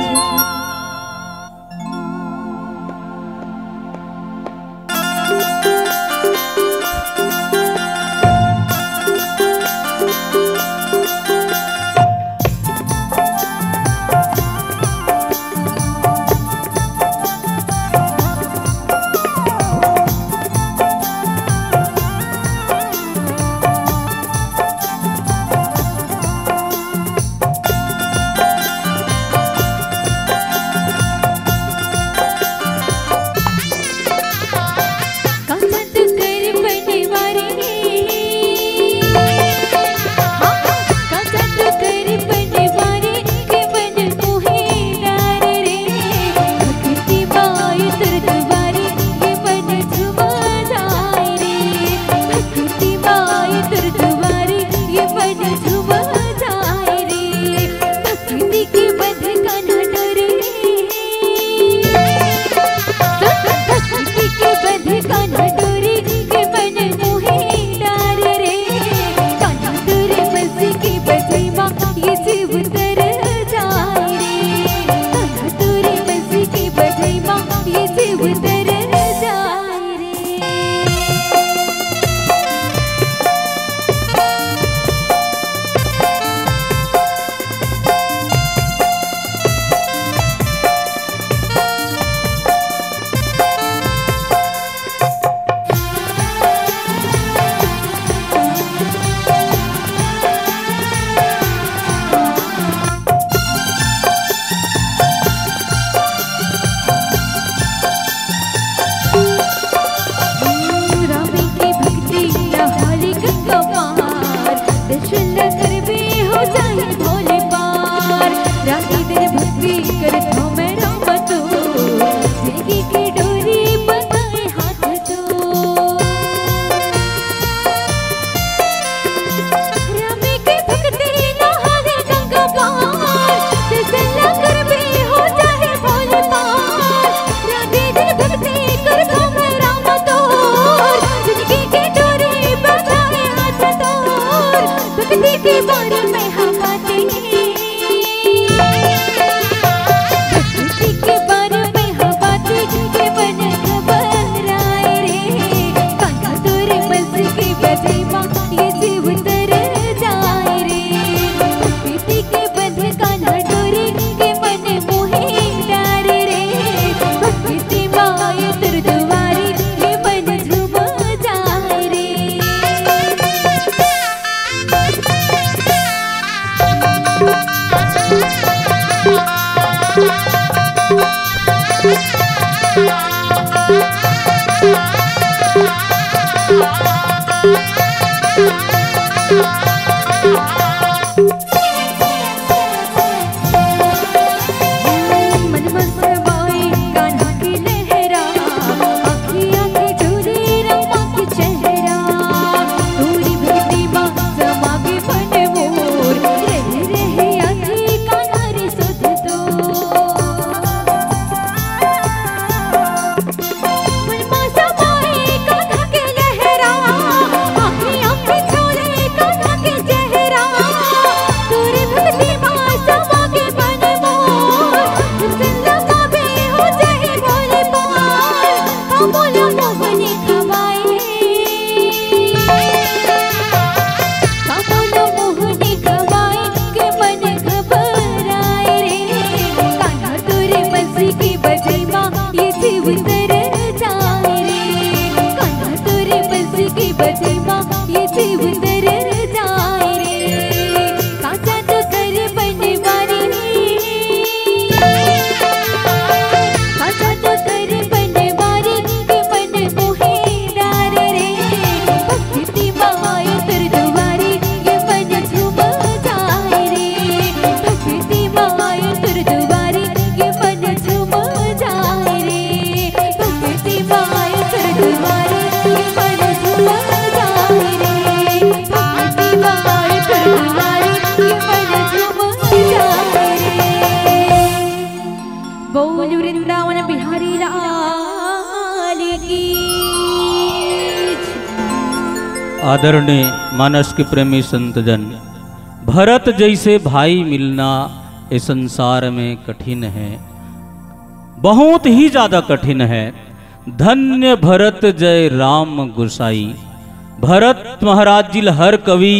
आदरणीय मानस के प्रेमी संतजन, भरत जैसे भाई मिलना इस संसार में कठिन है, बहुत ही ज्यादा कठिन है। धन्य भरत जय राम गोसाई। भरत महाराज जी हर कवि,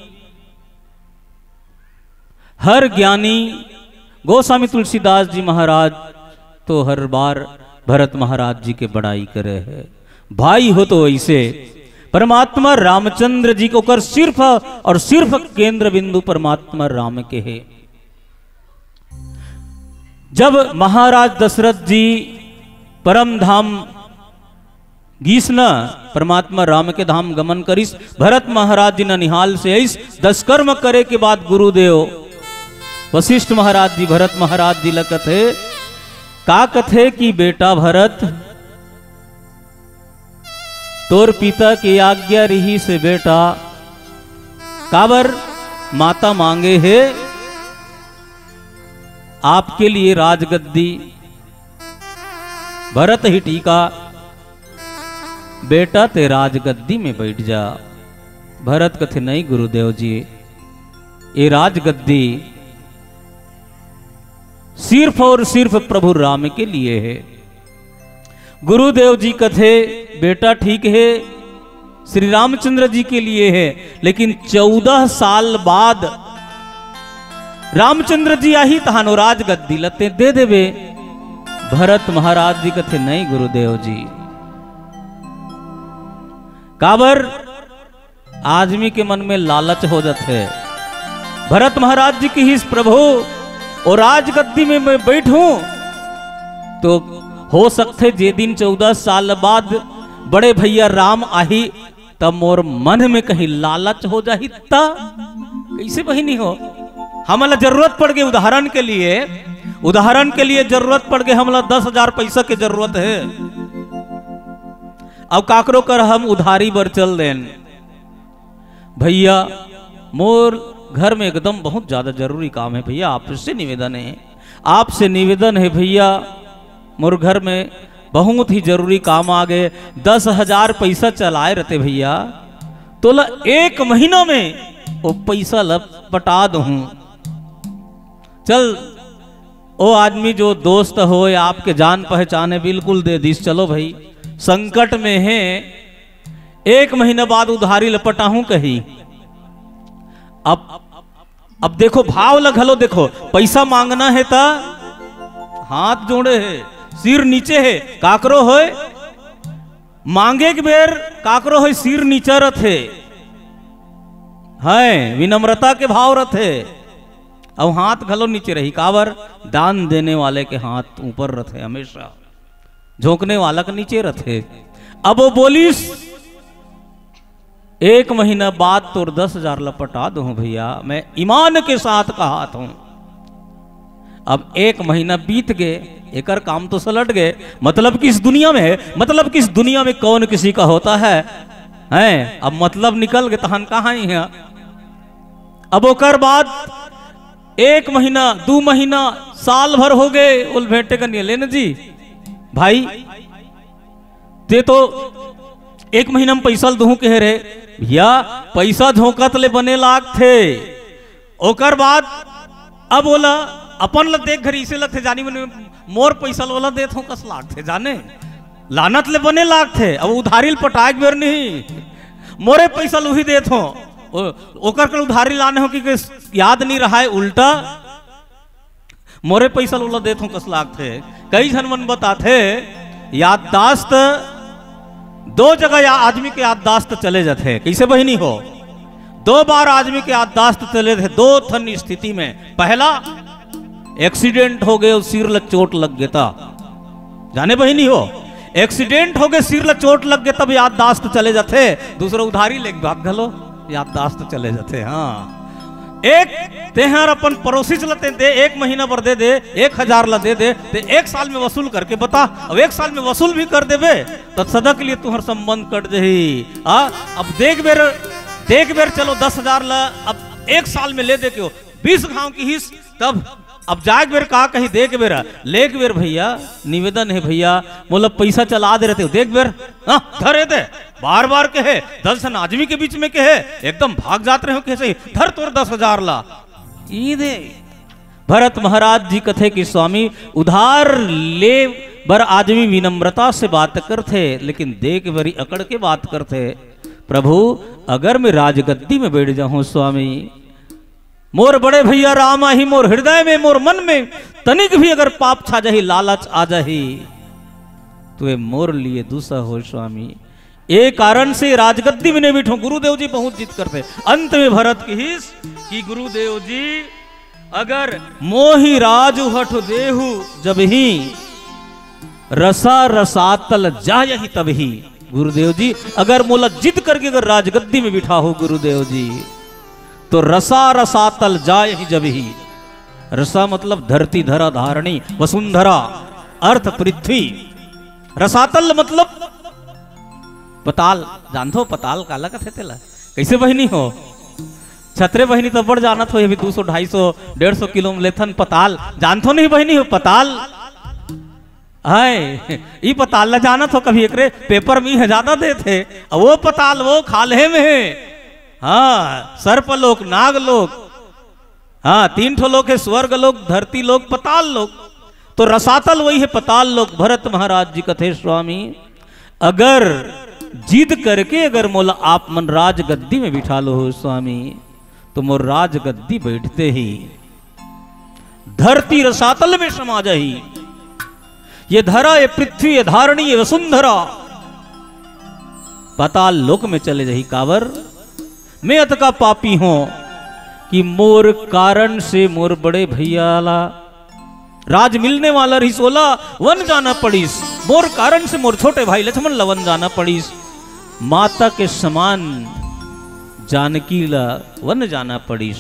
हर ज्ञानी, गोस्वामी तुलसीदास जी महाराज तो हर बार भरत महाराज जी के बड़ाई करे है। भाई हो तो ऐसे परमात्मा रामचंद्र जी को कर सिर्फ और सिर्फ केंद्र बिंदु परमात्मा राम के है। जब महाराज दशरथ जी परम धाम गीसना परमात्मा राम के धाम गमन करिस, भरत महाराज जी ननिहाल से आइस, 10 कर्म करे के बाद गुरुदेव वशिष्ठ महाराज जी भरत महाराज जी लकथे का कथे कि बेटा भरत, तोर पिता की आज्ञा रही से बेटा काबर माता मांगे है आपके लिए राजगद्दी। भरत ही टीका, बेटा ते राजगद्दी में बैठ जा। भरत कथे नहीं गुरुदेव जी, ये राजगद्दी सिर्फ और सिर्फ प्रभु राम के लिए है। गुरुदेव जी कथे बेटा ठीक है श्री रामचंद्र जी के लिए है, लेकिन 14 साल बाद रामचंद्र जी आही तहानो राजगद्दी लते दे देवे। भरत महाराज जी कथे नहीं गुरुदेव जी, काबर आदमी के मन में लालच हो जाते। भरत महाराज जी की ही प्रभु और राजगद्दी में मैं बैठूं तो हो सकते जे दिन 14 साल बाद बड़े भैया राम आही तब मोर मन में कहीं लालच हो जाही, कैसे बहिनी हो। हमला जरूरत पड़ गई उदाहरण के लिए जरूरत पड़ गई, हमला 10,000 पैसा के जरूरत है। अब काकरो कर हम उधारी बर चल देन, भैया मोर घर में एकदम बहुत ज्यादा जरूरी काम है भैया, आपसे निवेदन है भैया, मोर घर में बहुत ही जरूरी काम आ गए, 10,000 पैसा चलाए रहते भैया, तो 1 महीना में वो पैसा लपटा दूं। चल वो आदमी जो दोस्त हो या आपके जान पहचान है बिल्कुल दे दीस, चलो भाई संकट में है, 1 महीना बाद उधारी लपटा हूं कहीं। अब देखो भाव लगलो, देखो पैसा मांगना है ता हाथ जोड़े है, सिर नीचे है, काकरो होए मांगे के बेर काकरो होए सिर नीचे रथे है, विनम्रता के भाव रथे। अब हाथ घलो नीचे रही, काबर दान देने वाले के हाथ ऊपर रथे, हमेशा झोंकने वाला के नीचे रथे। अब वो बोलिस 1 महीना बाद तो 10,000 लपटा दूं भैया, मैं ईमान के साथ कहा हूं। अब 1 महीना बीत गए, एकर काम तो सलट गए। मतलब कि इस दुनिया में है, मतलब कि इस दुनिया में कौन किसी का होता है, हैं? अब मतलब निकल गए तहन कहाँ ही है। अब ओकर बाद 1 महीना 2 महीना साल भर हो गए, उल भेंटे का लेने जी भाई ते तो 1 महीना में पैसा दूं कह रहे भैया, पैसा झोंकत ले बने लाग थे। ओकर बाद अब बोला अपन ल देख घरी इसे लगते जानी मन मोर पैसा वाला देत हूं कस लाग थे, जाने लानत ले बने लाग थे। अब उधारी पटाए बेर नहीं, मोरे पैसा लुही देत हो, ओकर कर उधारी लाने हो कि याद नहीं रहा है, उल्टा मोरे पैसा वाला देत हूं कस लाग थे। कई जन मन बताते याददाश्त 2 जगह या आदमी के याददाश्त चले जाते, कैसे बहिनी हो। 2 बार आदमी के याददाश्त चले थे 2 ठन स्थिति में। पहला एक्सीडेंट हो गए, सिर ल चोट लग गया था, जाने बहिनी हो, एक्सीडेंट हो गए सिर ल चोट लग गया तब याददाश्त चले जाते। दूसरा उधारी ले भाग घलो याददाश्त चले जाते। हाँ एक तेहर अपन पड़ोसी चलते दे 1 महीना पर दे 1,000 ला दे ते 1 साल में वसूल करके बता। अब 1 साल में वसूल भी कर देवे तो सदा के लिए तुम्हार संबंध कट जही। अब देख बेर चलो 10,000 ला अब 1 साल में ले दे के 20 गांव की हिस्स, तब अब जाग बेर का कहीं देख बेर लेक बेर भैया निवेदन है भैया मोला पैसा चला दे रहे थे देख बेर धरे थे बार बार कहे 10 आदमी के बीच में कहे एकदम भाग जाते रहे कैसे धर तोर 10,000 ला ई दे। भरत महाराज जी कथे कि स्वामी उधार ले बर आदमी विनम्रता से बात करते लेकिन देख बरी अकड़ के बात करते। प्रभु अगर मैं राजगद्दी में बैठ जाऊं स्वामी मोर बड़े भैया राम ही मोर हृदय में मोर मन में तनिक भी अगर पाप छा जाही लालच आ जाही तो ये मोर लिए दूसरा हो स्वामी। एक कारण से राजगद्दी में नहीं बैठो गुरुदेव जी बहुत जिद करते। अंत में भरत की हिस कि गुरुदेव जी अगर मोहि राजु हठ देहु जब ही रसा रसातल जाय ही तब ही। गुरुदेव जी अगर मोला जिद करके अगर राजगद्दी में बिठा हो गुरुदेव जी तो रसा रसातल जाय ही जब ही। रसा मतलब धरती धरा धारणी वसुंधरा अर्थ पृथ्वी। रसातल मतलब पताल जानते हो पताल काला कथे तेला कैसे बहनी हो छतरे बहनी तो बढ़ जाना थो अभी 200 250 150 किलो लेथन पताल जानते हो नहीं बहनी हो पताल है ये पताल ला जाना तो कभी एकरे पेपर में ज्यादा देते वो पताल वो खाले में है। हाँ सर्पलोक नागलोक हाँ 3 ठो लोक है स्वर्ग लोक धरती लोक पताल लोक। तो रसातल वही है पताल लोक। भरत महाराज जी कथे स्वामी अगर जिद करके अगर मोला आप मन राज गद्दी में बिठा लो हो स्वामी तो मोर राज गद्दी बैठते ही धरती रसातल में समा जाही। ये धरा ये पृथ्वी ये धारणी ये वसुंधरा पताल लोक में चले जाही। कावर मैं अतका पापी हूं कि मोर कारण से मोर बड़े भैया ला राज मिलने वाला रिसोला वन जाना पड़ीस। मोर कारण से मोर छोटे भाई लक्ष्मण ला वन जाना पड़ीस। माता के समान जानकी ला वन जाना पड़ीस।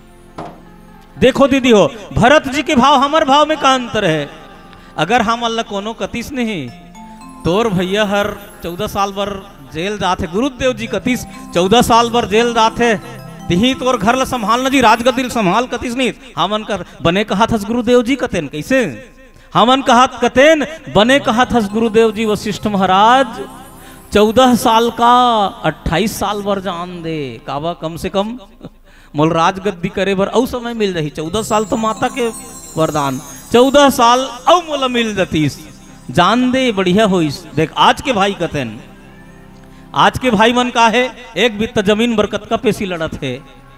देखो दीदी हो भरत जी के भाव हमार भाव में का अंतर है। अगर हम अल्लाह कोनो कतीस नहीं तोर भैया हर 14 साल बर जेल जाते गुरुदेव जी कतीस 14 साल बर जेल जाते तिही तोर घर ला संभालना जी राजगद्दी संभाल कतीस नहीं हमन कर बने कहा था गुरुदेव जी कतेन कैसे हमन कहा कतेन बने कहा था गुरुदेव जी वशिष्ठ महाराज 14 साल का 28 साल बर जान दे काबा कम से कम मोल राजगद्दी करे बर औ समय मिल रही। 14 साल तो माता के वरदान 14 साल औ मोला मिल जातीस जान दे बढ़िया होइस। देख आज के भाई कतेन आज के भाई मन का है एक बित्ता जमीन बरकत का पेशी लड़त है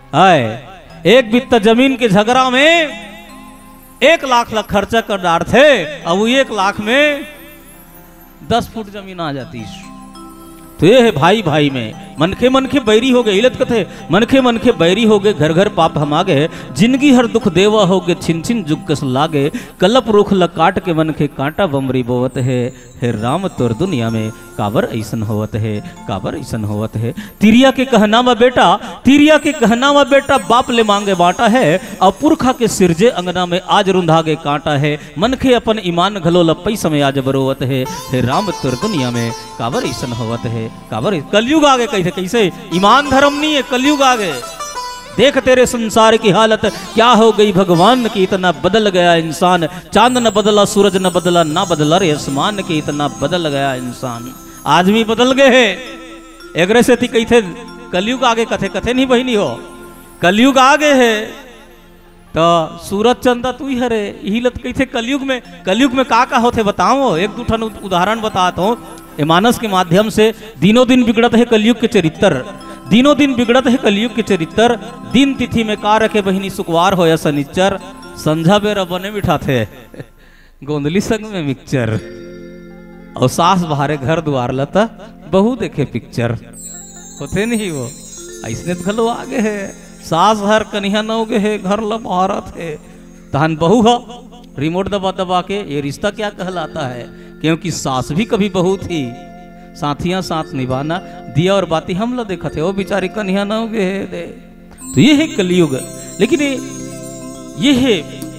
एक बित्ता जमीन के झगड़ा में 1 लाख खर्चा कर डार थे अब 1 लाख में 10 फुट जमीन आ जाती। तो ये है भाई भाई में मनखे मनखे बैरी हो गए इलत कथे मनखे मनखे बैरी हो गए घर घर पाप हम आ गए जिंदगी हर दुख देवा हो गए छिन छिन जुग कस लागे कलप रुख ल काट के मनखे कांटा बमरी बोवत है हे राम तोर दुनिया में काबर ऐसन होवत है काबर ऐसन होवत है। तिरिया के कहनावा बेटा तिरिया के कहनावा बेटा बाप ले मांगे बाटा है और पुरखा के सिरजे अंगना में आज रुंधागे कांटा है मनखे अपन ईमान घलो लपई समय आज बरोवत है हे राम तोर दुनिया में काबर ऐसन होवत है काबर कलयुग आगे कैसे कैसे ईमान धर्म नहीं है कलयुग आगे। देख तेरे संसार की हालत क्या हो गई भगवान की इतना बदल गया इंसान चांद न बदला सूरज न बदला ना बदला रे आसमान की इतना बदल गया इंसान। आदमी बदल गए है एगरे से कही थे कलयुग आगे कथे कथे नहीं बहनी हो कलयुग आगे है तो सूरज चंदा तू ही हरे यही लत कही थे कलयुग में का होते बताओ एक दो ठन उदाहरण बताता हूँ। मानस के माध्यम से दिनों दिन बिगड़त है कलयुग के चरित्र दिनों दिन बिगड़त है कलयुग के चरित्र। दिन तिथि में का रखे बहिनी सुकवार हो या सनिच्चर संझा बेरा बने बिठाते गोंदली संग में मिक्सचर और सास बाहरे घर द्वार लता बहू देखे पिक्चर होते नहीं वो ऐसने घलो आगे है सास हर कन्हैया नौगे है घर ल भारत है तहन बहू हो रिमोट दबा दबा के ये रिश्ता क्या कहलाता है क्योंकि सास भी कभी बहू थी साथियां साथ निभाना दिया और बाती हम लोग देखा थे वो बेचारी कन्हैया न हो गए दे। तो ये है कलयुग लेकिन ये है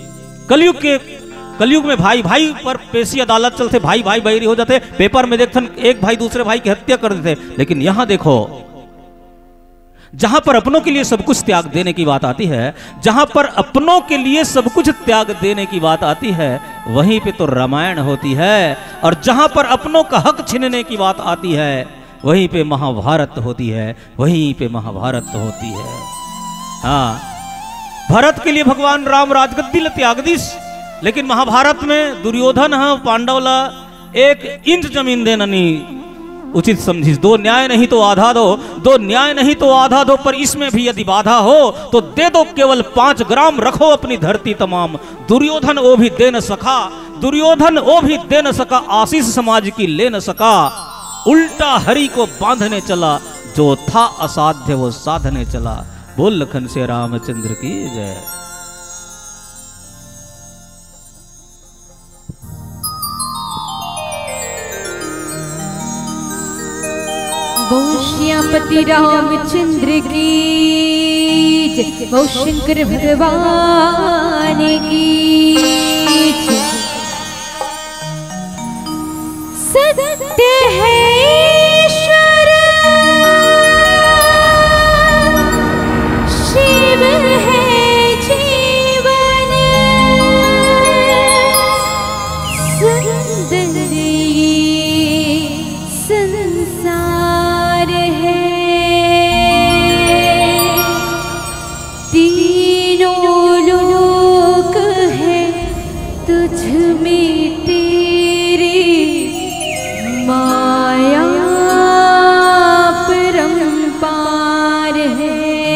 कलयुग में भाई भाई पर पेशी अदालत चलते भाई भाई बैरी हो जाते पेपर में देखते एक भाई दूसरे भाई की हत्या कर देते। लेकिन यहां देखो जहां पर अपनों के लिए सब कुछ त्याग देने की बात आती है, जहां पर अपनों के लिए सब कुछ त्याग देने की बात आती है, वहीं पे तो रामायण होती है। और जहां पर अपनों का हक छीनने की बात आती है, वहीं पे महाभारत होती है, वहीं पे महाभारत होती है। हाँ, भरत के लिए भगवान राम राजगद्दी त्याग दीस, लेकिन महाभारत में दुर्योधन है पांडवला एक इंच जमीन देना नहीं उचित समझी। दो न्याय नहीं तो आधा दो, दो न्याय नहीं तो आधा दो, पर इसमें भी यदि बाधा हो तो दे दो केवल 5 ग्राम, रखो अपनी धरती तमाम। दुर्योधन वो भी दे न सका, दुर्योधन वो भी दे न सका, आशीष समाज की ले न सका, उल्टा हरि को बांधने चला, जो था असाध्य वो साधने चला। बोल लखन से रामचंद्र की जय। बोल श्यामपति रामचंद्र की जय, बोल शंकर भगवान की जय। सत्य है ईश्वर, शिव है जीवन, सुंदर संसार है, तीनों लोक है तुझ में तेरे, माया परंपार है।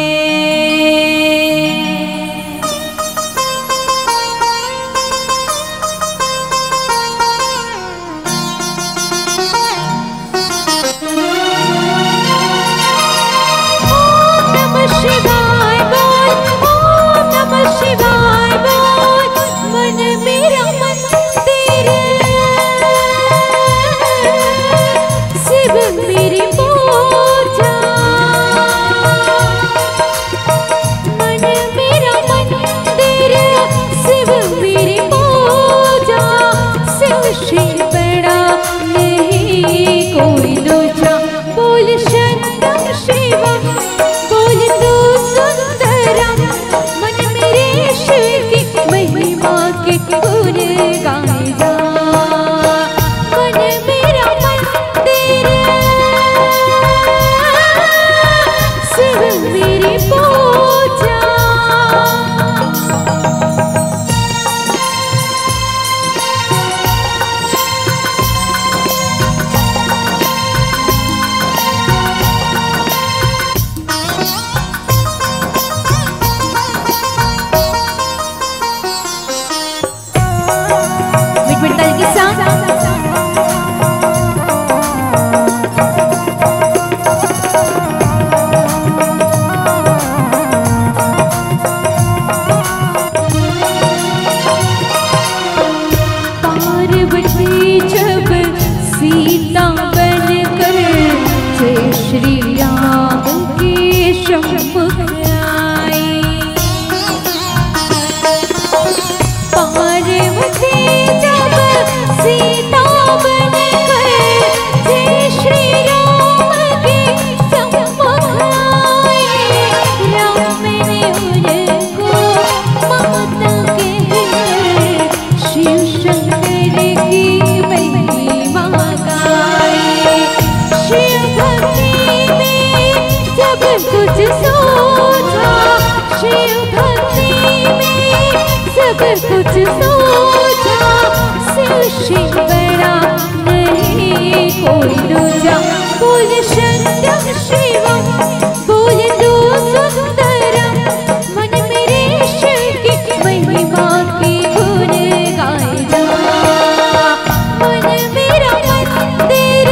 ओम नमः शिवाय बोल, ओम नमः शिवाय बोल, मन मेरा मंदिर, शिव मेरी पूजा, मन मेरा मंदिर, शिव मेरी पूजा, शिव से बड़ा नहीं कोई दूजा। बोल शंकर शिवम, बोल तू सुंदरम, मन मेरे शिव की महिमा के गुण गाए जा। मन मेरा मंदिर, शिव मेरी पूजा, मिट-मिट ताली के साथ पार्वती जब सीता बनकर जय श्री राम के सम्मुख आई, पार्वती जब सीता बनकर जय श्री राम के सम्मुख आई, राम ने उनको ममता के शिव शंकर की महिमा गाई। शिव भक्ति में सब कुछ सोचा, शिव भक्ति में सब कुछ सोचा, शिव से बड़ा नहीं कोई दूजा। बोल शंकर शिवम, बोल तू सुंदरम, मन मेरे शिव की महिमा की गुण गाए जा। मन मेरा मंदिर,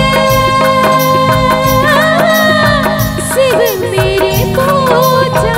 शिव मेरी पूजा,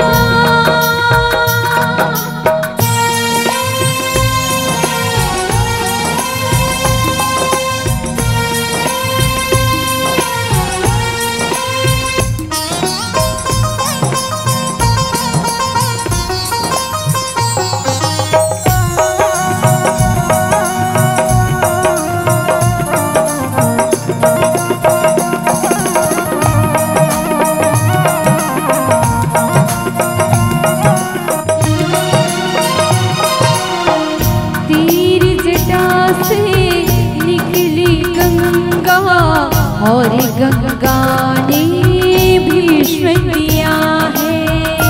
और गंगा ने भीष्म दिया है।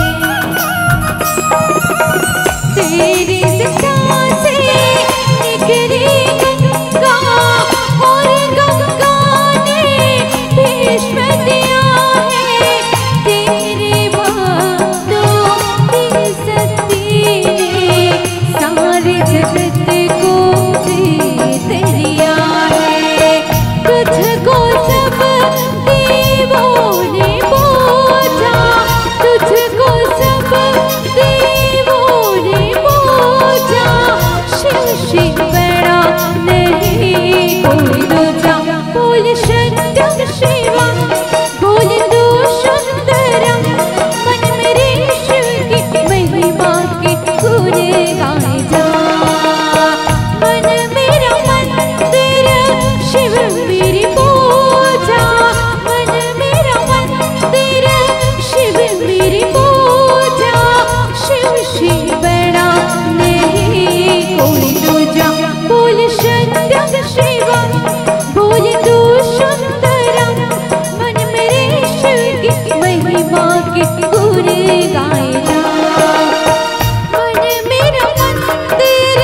तेरी जटा से निकली गंगा और गंगा ने भीष्म दिया है। तेरे बातों की शक्ति ने सारे जगत को जीत लिया है। तुझको सब देवों ने पूजा, तुझको सब देवों ने पूजा। शिव शिव बड़ा नहीं कोई दूजा। बोल सत्यम शिवम, बोल दो सुंदरम। मन मेरे शिव की महिमा के गुण गाए जा। मन मेरा मंदिर शिव मेरी पूजा। मन मेरा मंदिर शिव मेरी पूजा। शिव शिव बड़ा नहीं कोई दूजा। बोल सत्यम शिवम, बोल दो सुंदरम। मन मेरे शिव की महिमा के गुण गाए जा। मन मेरा मंदिर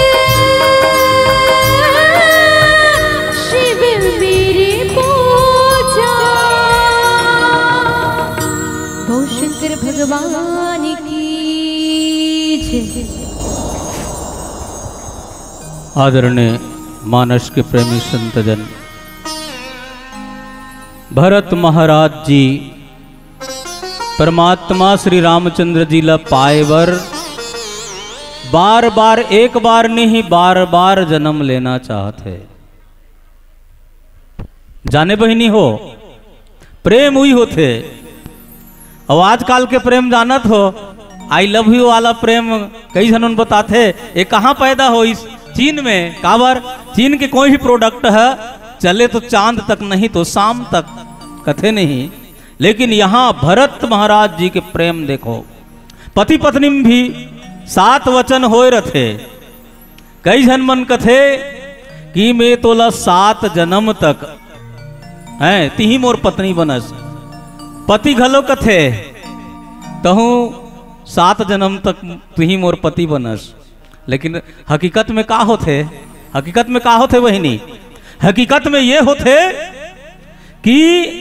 शिव मेरी पूजा। गौ शंकर भगवान की जय। आदरणीय मानस के प्रेमी संतजन, भरत महाराज जी परमात्मा श्री रामचंद्र जी ला पाएवर बार बार, एक बार नहीं बार बार जन्म लेना चाहते। जाने बहिनी हो, प्रेम हुई होते। अब आजकल के प्रेम जानत हो, आई लव यू वाला प्रेम कई जनों बताते। ये कहाँ पैदा हो? इस चीन में। काबर? चीन के कोई भी प्रोडक्ट है चले तो चांद तक, नहीं तो शाम तक, कथे नहीं। लेकिन यहाँ भरत महाराज जी के प्रेम देखो। पति पत्नी में भी 7 वचन होए रथे। कई जन मन कथे कि मैं तोला 7 जन्म तक है तिही मोर पत्नी बनस। पति घलो कथे तहु 7 जन्म तक तुही मोर पति बनस। लेकिन हकीकत में का होते? हकीकत में का होते बहिनी? हकीकत में ये होते कि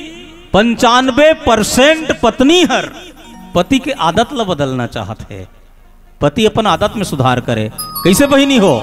95% पत्नी हर पति के आदत ला बदलना चाहते। पति अपन आदत में सुधार करे। कैसे बहिनी हो?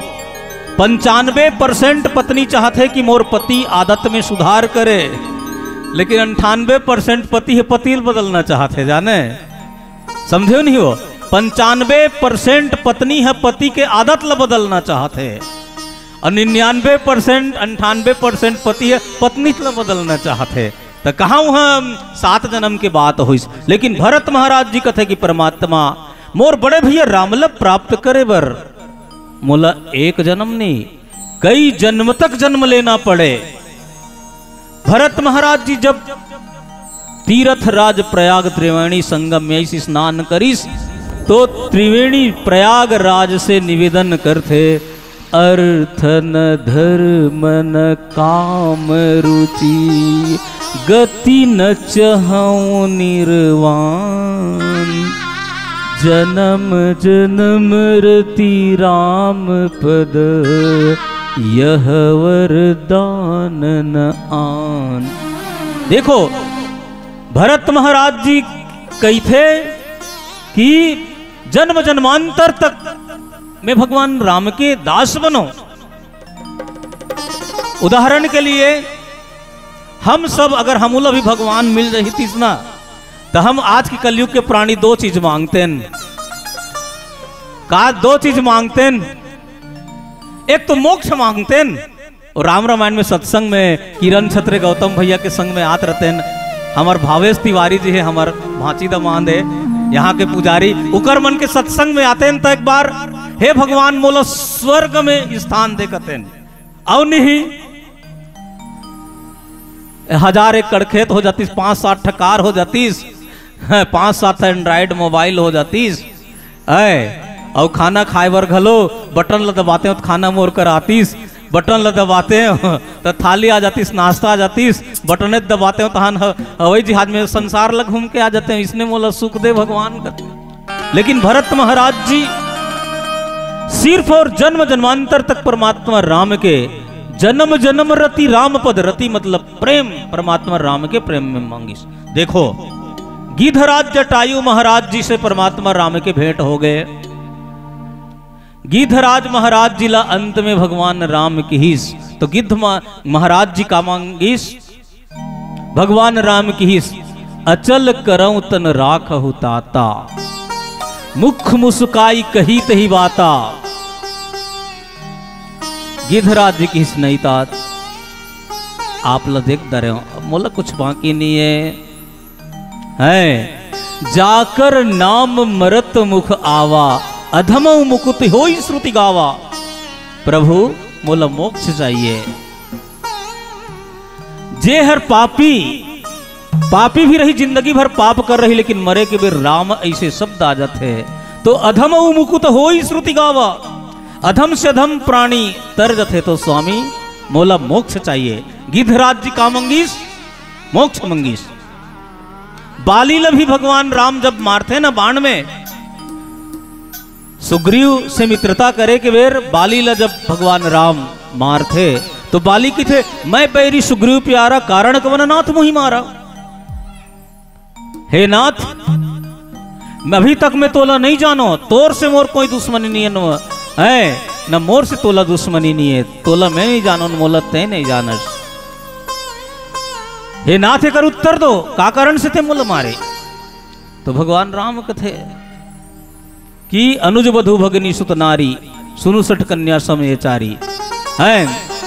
95% पत्नी चाहते कि मोर पति आदत में सुधार करे, लेकिन 98% पति है पति बदलना चाहते। जाने समझे नहीं हो? 95% पत्नी है पति के आदत ला बदलना चाहते, और 99% 98% पति है पत्नी ला बदलना चाहते। तो कहाँ वहाँ 7 जन्म के बात हुई। लेकिन भरत महाराज जी कथे कि परमात्मा मोर बड़े भैया रामलभ प्राप्त करे बर मोला 1 जन्म नहीं कई जन्म तक जन्म लेना पड़े। भरत महाराज जी जब तीर्थ राज प्रयाग त्रिवेणी संगम में ऐसी स्नान करीस, तो त्रिवेणी प्रयाग राज से निवेदन करते, अर्थ न धर्म न काम रुचि गति न चहु निर्वाण। जन्म जन्म रति राम पद यह वरदान न आन। देखो भरत महाराज जी कही थे कि जन्म जन्मांतर तक मैं भगवान राम के दास बनो। उदाहरण के लिए हम सब अगर हमूला भी भगवान मिल रही थी ना, तो हम आज के कलयुग के प्राणी 2 चीज मांगते हैं। का 2 चीज मांगते हैं? एक तो मोक्ष मांगते हैं, और राम रामायण में सत्संग में किरण छत्र गौतम भैया के संग में आत रहते हैं। हमार भावेश तिवारी जी है, हमार भांची दमांद है, यहाँ के पुजारी, उकर मन के सत्संग में आते हैं। तो एक बार हे भगवान मोला स्वर्ग में स्थान देखते हैं, और नहीं 1000 एकड़ खेत हो जातीस, 5-7 ठकार हो जातीस, 5-7 एंड्राइड मोबाइल हो जातीस, और खाना खाए बर घलो बटन ल दबाते हो तो खाना मोर कर आतीस, बटन ल दबाते हैं तो थाली आ जाती, नाश्ता आ जाती, बटने दबाते हो तहन हवाई जहाज में संसार लग घूम के आ जाते हैं। इसने बोला सुख दे भगवान का। लेकिन भरत महाराज जी सिर्फ और जन्म जन्मांतर तक परमात्मा राम के जन्म जन्म रति राम पद, रति मतलब प्रेम, परमात्मा राम के प्रेम में मांगी। देखो गिधराज जटायु महाराज जी से परमात्मा राम के भेंट हो गए। गिधराज महाराज जी ला अंत में भगवान राम की हिस, तो गिद्ध महाराज जी का मांगिस भगवान राम की हिस, अचल करऊं तन राखहु ताता, मुख मुस्काई कही तही बाता। गिधराज जी की हिस नहीं तात, आप ला देख दे रहे हो, मोला कुछ बाकी नहीं है। जाकर नाम मरत मुख आवा, अधमो मुकुत होई श्रुति गावा। प्रभु मोला मोक्ष चाहिए। जे हर पापी, पापी भी रही, जिंदगी भर पाप कर रही, लेकिन मरे के भी राम ऐसे शब्द आ जाते हैं तो अधमो मुकुत होई श्रुति गावा। अधम से अधम प्राणी तर जथे तो स्वामी मोला मोक्ष चाहिए। गिधराज जी का मंगीस, मोक्ष मंगीस। बाली ला भी भगवान राम जब मारते ना बाण में, सुग्रीव से मित्रता करे के बेर बाली ला जब भगवान राम मारते तो बाली की थे, मैं बैरी सुग्रीव प्यारा, कारण कवन नाथ मुही मारा। हे नाथ, अभी तक मैं तोला नहीं जानो, तोर से मोर कोई दुश्मनी नहीं है, न मोर से तोला दुश्मनी नहीं है, तोला मैं नहीं जानो, मोला ते नहीं जानस। हे नाथ एकर उत्तर दो, का कारण से थे मोला मारे। तो भगवान राम कथे कि अनुज वधु भगनी सुत नारी, सुनु सठ कन्या समय चारी। हैं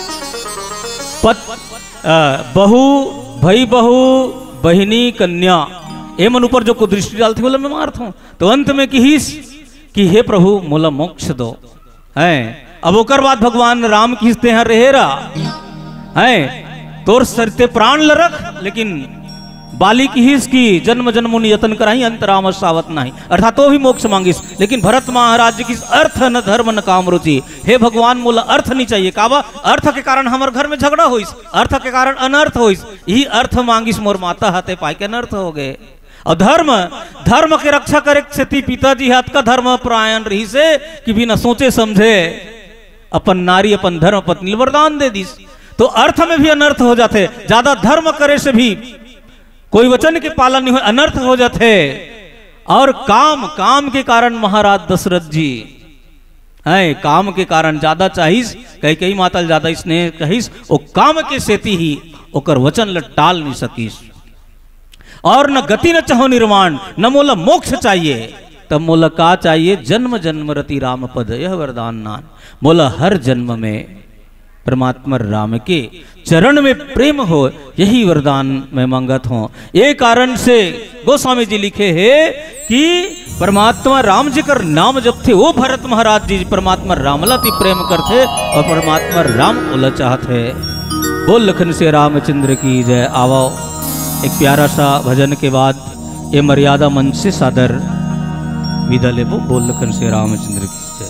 बहु भई बहु बहिनी कन्या, एमन ऊपर जो को दृष्टि डालती बोला मैं मारता हूं। तो अंत में कि हे प्रभु मोला मोक्ष दो। हैं अब ओकर बाद भगवान राम खींचते हैं रहेरा, हैं तोर सरते प्राण ल रख, लेकिन बाली की हिस की जन्म जन्मुनि यतन कराई, अंतराम सावत नहीं, अर्थात तो भी मोक्ष मांगिस। लेकिन भरत महाराज जी की अर्थ न धर्म न काम रुचि, हे भगवान मोला अर्थ नहीं चाहिए। काबा अर्थ के कारण हमार घर में झगड़ा होइस, अर्थ के कारण अनर्थ होइस, यही अर्थ मांगिस मोर माता हाथे पाई के अनर्थ हो गए। और धर्म, धर्म के रक्षा करे से पिताजी हाथ का धर्म परायण रही से कि बिना सोचे समझे अपन नारी अपन धर्म पत्नी वरदान दे दिस। तो अर्थ में भी अनर्थ हो जाते, ज्यादा धर्म करे से भी कोई वचन के पालन नहीं हो, अनर्थ हो जाते। और काम, काम के कारण महाराज दशरथ जी है, काम के कारण ज्यादा चाहिस, कई मातल ज्यादा स्नेह कहिस, वो काम के सेती ही ओकर वचन ल टाल नहीं सकीस। और न गति न चाहो निर्माण, न मोला मोक्ष चाहिए, तब मोला का चाहिए, जन्म जन्म रति राम पद यह वरदान नान। मोला हर जन्म में परमात्मा राम के चरण में प्रेम हो, यही वरदान मैं मांगत हूं। ये कारण से गोस्वामी जी लिखे हैं कि परमात्मा राम जी का नाम जब थे, वो भरत महाराज जी परमात्मा रामला ती प्रेम करते और परमात्मा राम ओला चाहते। बोल लखन से रामचंद्र की जय। आओ एक प्यारा सा भजन के बाद ये मर्यादा मंच से सादर विदा ले। बोल लखन से रामचंद्र की जय।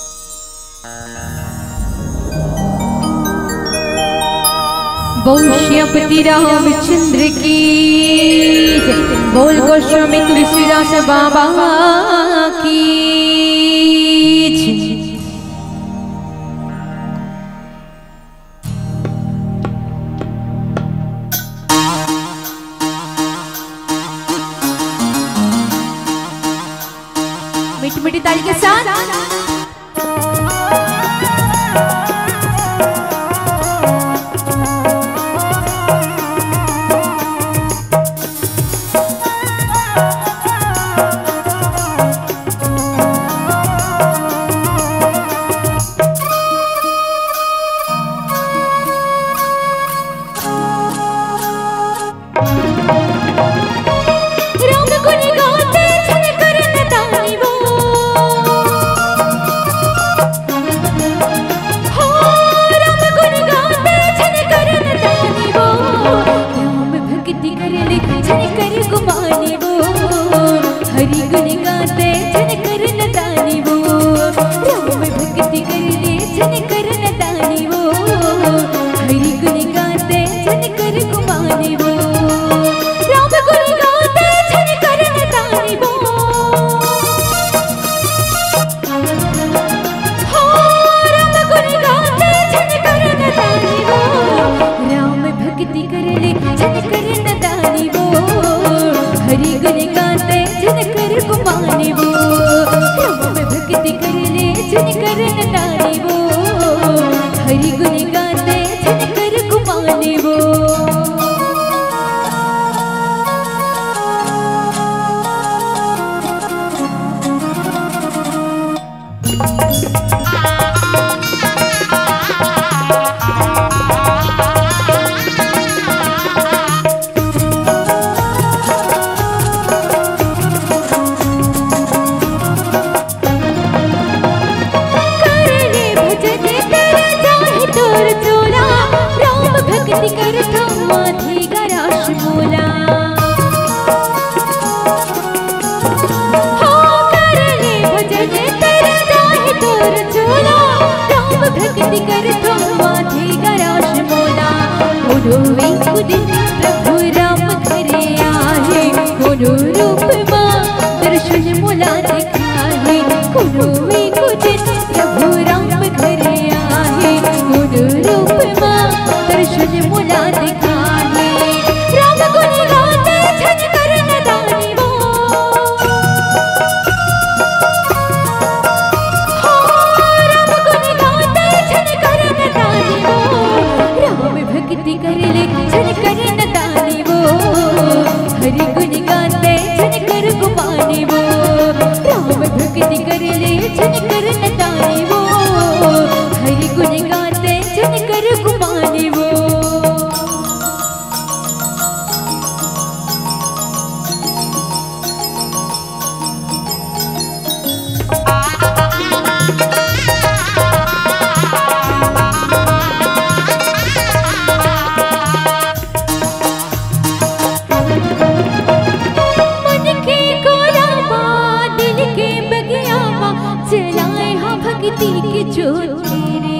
बोल श्यामपति रामचंद्र की जय। बोल गोस्वामी तुलसीदास बाबा की जय। मीठी मीठी ताली के साथ झन कर नदानी वो, हरि गुण गाते झन कर गुमाने वो। प्रभु राम घरे आए, कोनो रूप मां दर्शन मोला दिखाए। कोनो एक दिन प्रभु राम घरे आए, कोनो रूप मां दर्शन मोला दिखाए। राम गुण गाते झन कर नदानी वो, राम गुण गाते झन कर नदानी वो। राम भक्ति कर ले झन कर नदानी वो, हरि गुण गाते झन कर गुमानी वो। राम भक्ति कर ले झन कर नदानी वो, हरि गुण गाते झन कर गुमानी वो। भक्ति की ज्योति रे,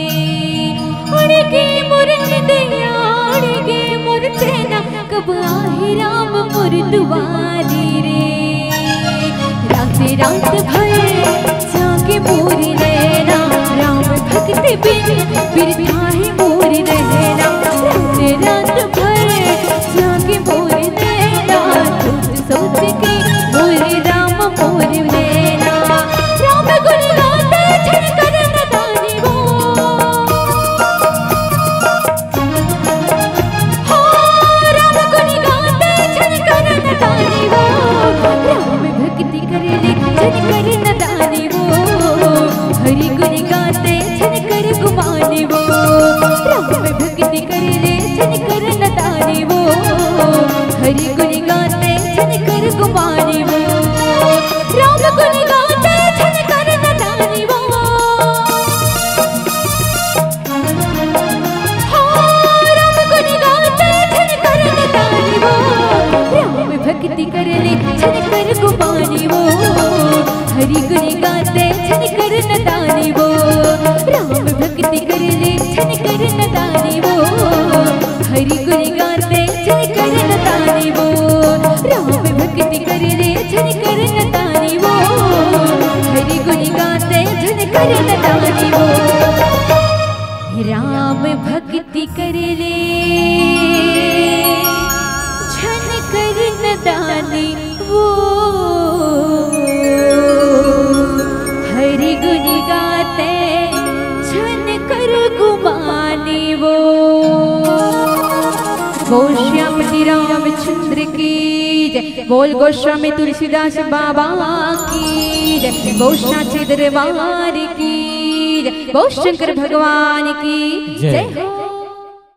उड़गे मुरन दिया उड़गे मुरचना, कब आए राम मुर दुआरी रे। रात रात भर जाके मोरी नैना, राम भक्ति बिन बिरथा है मोरी नैना। रात रात भर जाके मोरी नैना, सोच सोच के मोरे राम मोर मैना। राम गुण गाते झन कर नदानी वो, राम गुण गाते झन कर नदानी वो। राम भक्ति कर ले झन कर नदानी वो, हरि गुण गाते झन कर गुमानी वो। राम भक्ति कर ले झन कर नदानी वो, हरि गुण गाते झन कर गुमानी वो। राम गुण गाते झन कर नदानी वो, राम गुण गाते झन कर नदानी वो। राम भक्ति कर ले झन कर गुमानी वो, हरि गुण गाते झन कर नदानी वो। राम भक्ति कर ले झन कर नदानी वो, हरि गुण गाते झन कर नदानी वो। राम भक्ति कर ले झन कर नदानी वो, हरि गुण गाते झन कर नदानी वो। राम भक्ति कर ले झन कर नदानी वो, हरि गुण गाते झन कर गुमानी वो। गोश्यामति रामचंद्र की जय, बोल गोस्वामी तुलसीदास बाबा की जय, गोष्ठाक्षी दरबार की जय, गौ शंकर भगवान की जय हो।